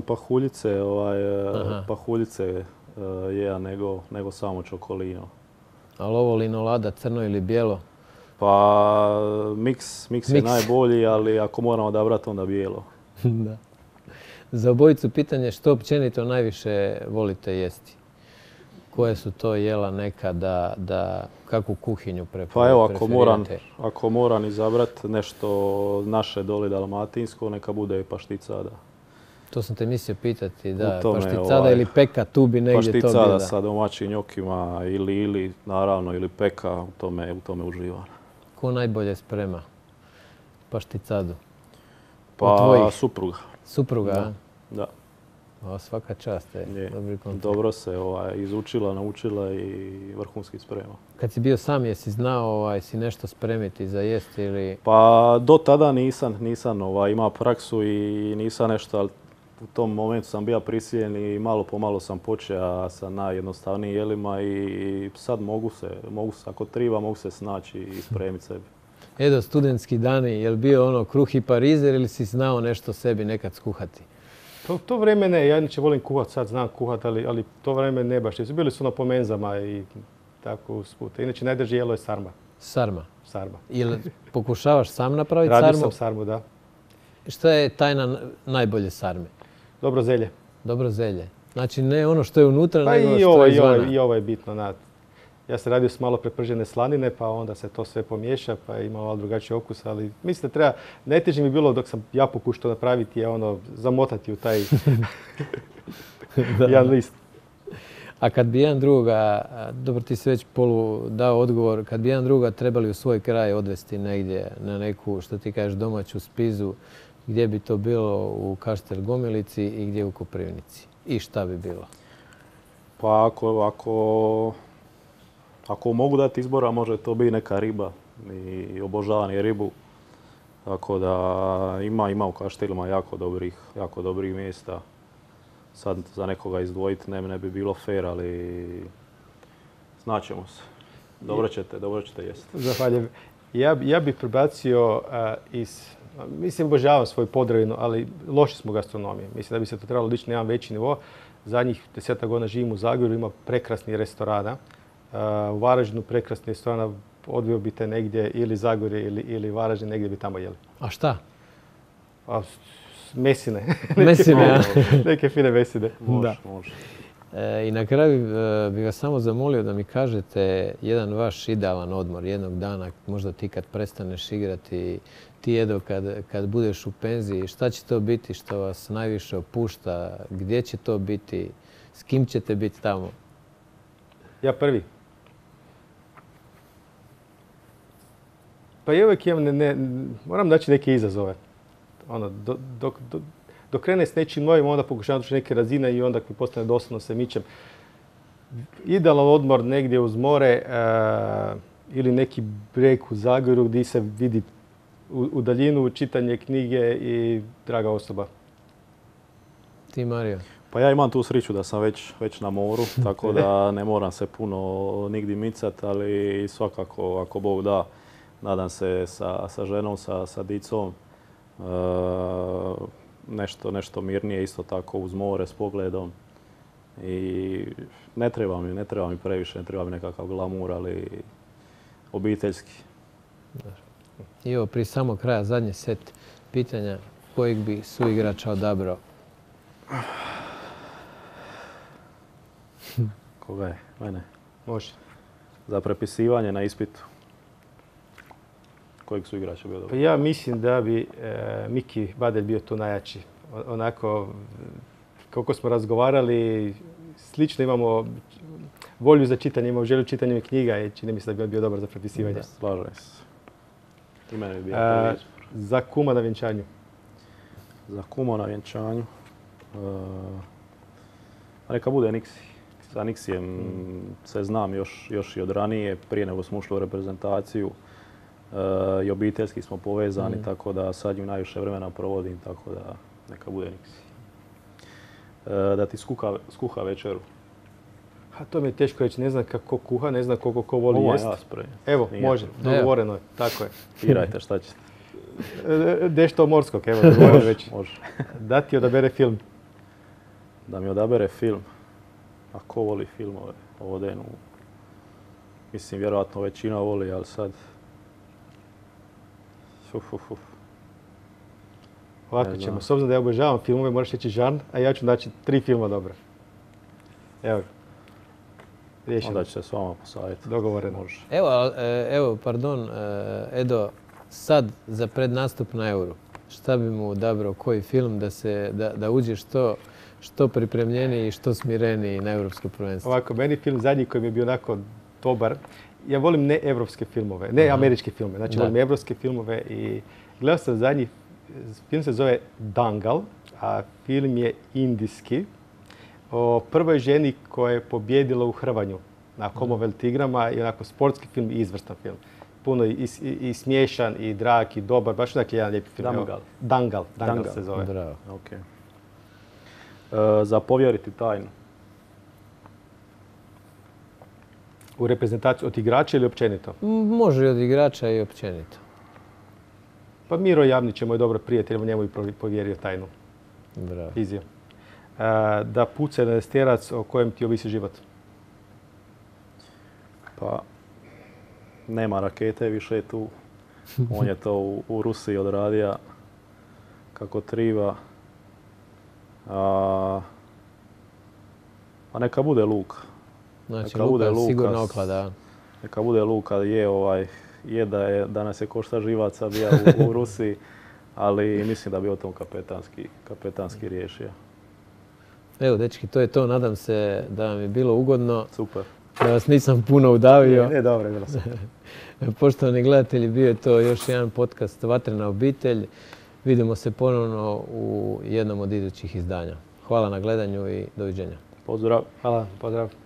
pahuljice jeo nego samo čokolino. Ali ovo linolada, crno ili bijelo? Pa, miks je najbolji, ali ako moramo odabrati, onda bijelo. Da. Za obojicu pitanje što općenito najviše volite jesti? Koje su to jela neka da kakvu kuhinju preferirate? Pa evo, ako moram izabrati nešto naše doli dalmatinsko, neka bude pašticada. To sam te mislio pitati, da. Pašticada ili peka, tu bi negdje to bilo. Pašticada sa domaćim njokima ili naravno ili peka, u tome uživam. Ko najbolje sprema pašticadu? Pa supruga. Supruga, da. O, svaka čast je. Dobro se izučila, naučila i vrhunski sprema. Kad si bio sam, jesi znao si nešto spremiti za jesti ili... Pa do tada nisam imao praksu i nisam nešto, ali u tom momentu sam bio prisiljen i malo po malo sam počeo sa najjednostavnijim jelima i sad mogu se, ako treba, mogu se snaći i spremiti sebi. Edo, studentski dani, je li bio ono kruh i parizer ili si znao nešto sebi nekad skuhati? To vreme ne, ja inače volim kuhat, sad znam kuhat, ali to vreme ne baš. Bili su po menzama i tako usput. Inače najdrže jelo je sarma. Sarma? Sarma. Ili pokušavaš sam napraviti sarmu? Radio sam sarmu, da. Šta je tajna najbolje sarme? Dobro zelje. Dobro zelje. Znači ne ono što je unutra, pa nego što je izvana. I ovo je bitno. Ja sam radio s malo prepržene slanine, pa onda se to sve pomiješa, pa je imao malo drugačiji okus, ali mislim da treba, najteže mi bilo dok sam ja pokušao napraviti je zamotati u taj jedan list. A kad bi jedan druga, dobro ti si već polu dao odgovor, kad bi jedan druga trebali u svoj kraj odvesti negdje na neku, što ti kažeš, domaću spizu, gdje bi to bilo u Kaštel Gomilici i gdje u Koprivnici? I šta bi bilo? Pa ako mogu dati izbora, može to biti neka riba i obožavam je ribu. Tako da ima u Kaštelima jako dobrih mjesta. Sad za nekoga izdvojiti ne bi bilo fair, ali znaćemo se. Dobro ćete jesti. Zahvaljujem. Ja bih prebacio mislim, obožavam svoju Podravinu, ali loši smo gastronomije. Mislim da bi se to trebalo dići na jedan veći nivo. Zadnjih 10 godina živim u Zagorju, ima prekrasnih restorana. U Varaždinu prekrasni restorana, odveo bi te negdje ili Zagorje ili Varaždin, negdje bi tamo jeli. A šta? Mesine. Mesine, neke fine mesine. Može. I na kraju bih vas samo zamolio da mi kažete jedan vaš idealan odmor jednog dana, možda ti kad prestaneš igrati, ti Edo kad budeš u penziji, šta će to biti što vas najviše opušta, gdje će to biti, s kim ćete biti tamo? Ja prvi. Pa ja uvijek moram naći neke izazove. Dok krene s nečim novim, onda pokušavam doći neke razine i onda mi postane dosadno se mičem. Idealan odmor negdje uz more ili neki breg u Zagorju gdje se vidi u daljinu čitanje knjige i draga osoba. Ti, Mario? Pa ja imam tu sreću da sam već na moru, tako da ne moram se puno nigdje micati, ali svakako ako Bog da, nadam se sa ženom, sa dicom, nešto mirnije isto tako uz more s pogledom. I ne treba mi previše, ne treba mi nekakav glamur, ali obiteljski. I evo prije samog kraja zadnji set pitanja, kojeg bi suigrača odabrao? Koga je? Mene? Može. Za prepisivanje na ispitu. Kojeg su igrača bio dobro? Pa ja mislim da bi Miki Badelj bio tu najjači. Onako, kako smo razgovarali, slično imamo volju za čitanje, imamo želju čitanja knjiga i čini mi se da bi bio dobar za prepisivanje. Slažem se. I mene bi bio za kuma na vjenčanju. Za kuma na vjenčanju? Neka bude Niksi. Sa Niksijem se znam još i od ranije, prije nego smo ušli u reprezentaciju. I obiteljski smo povezani, tako da sad njim najviše vremena provodim, tako da neka bude Niksi. Da ti skuha večeru. A to mi je teško reći, ne znam kako kuha, ne znam koliko ko voli jesti. Evo, može, dogovoreno je, tako je. Pirajte šta ćete. Nešto morskog, evo, dogovoreno već. Može. Da ti odabere film. Da mi odabere film. A ko voli filmove? Ovdje, mislim, vjerojatno većina voli, ali sad... Ovako ćemo, s obzirom da ja obožavam filmove, moraš reći žanr, a ja ću naći 3 filma dobra. Evo. Riješeno. Onda ću se s vama posavjetiti. Dogovoreno. Može. Evo, pardon, Edo, sad za prednastup na Euru, šta bi mu odabrao, koji film da uđe što pripremljeniji i što smireniji na Europsko prvenstvo? Ovako, meni film zadnji koji mi je bio onako dobar, ja volim ne evropske filmove, ne američke filmove, znači volim evropske filmove i gledao sam zadnji Film se zove Dangal, a film je indijski o prvoj ženi koja je pobjedila u hrvanju na Commonwealth igrama i onako sportski film i izvrstan film. Puno i smiješan i drag i dobar, baš dakle jedan lijepi film. Dangal. Dangal se zove. Bravo. Okay. Za povjeriti tajnu. U reprezentaciju od igrača ili općenito? Može i od igrača i općenito. Pa Miro Javnić je moj dobar prijatelj, njemu i povjerio tajnu. Bravo. Izio. Da puca na stjerac o kojem ti ovisi život. Pa, nema rakete više tu. On je to u Rusiji odradio kako triba. A neka bude Luka. Znači, Luka sigurno oklada. Neka bude Luka, je da nas je košta živaca bija u Rusiji, ali mislim da bi o tom kapetanski riješio. Evo, dečki, to je to. Nadam se da vam je bilo ugodno. Super. Da vas nisam puno udavio. Ne, dobro, je bilo super. Poštovani gledatelji, bio je to još jedan podcast Vatrena obitelj. Vidimo se ponovno u jednom od idućih izdanja. Hvala na gledanju i doviđenja. Pozdrav. Hvala, pozdrav.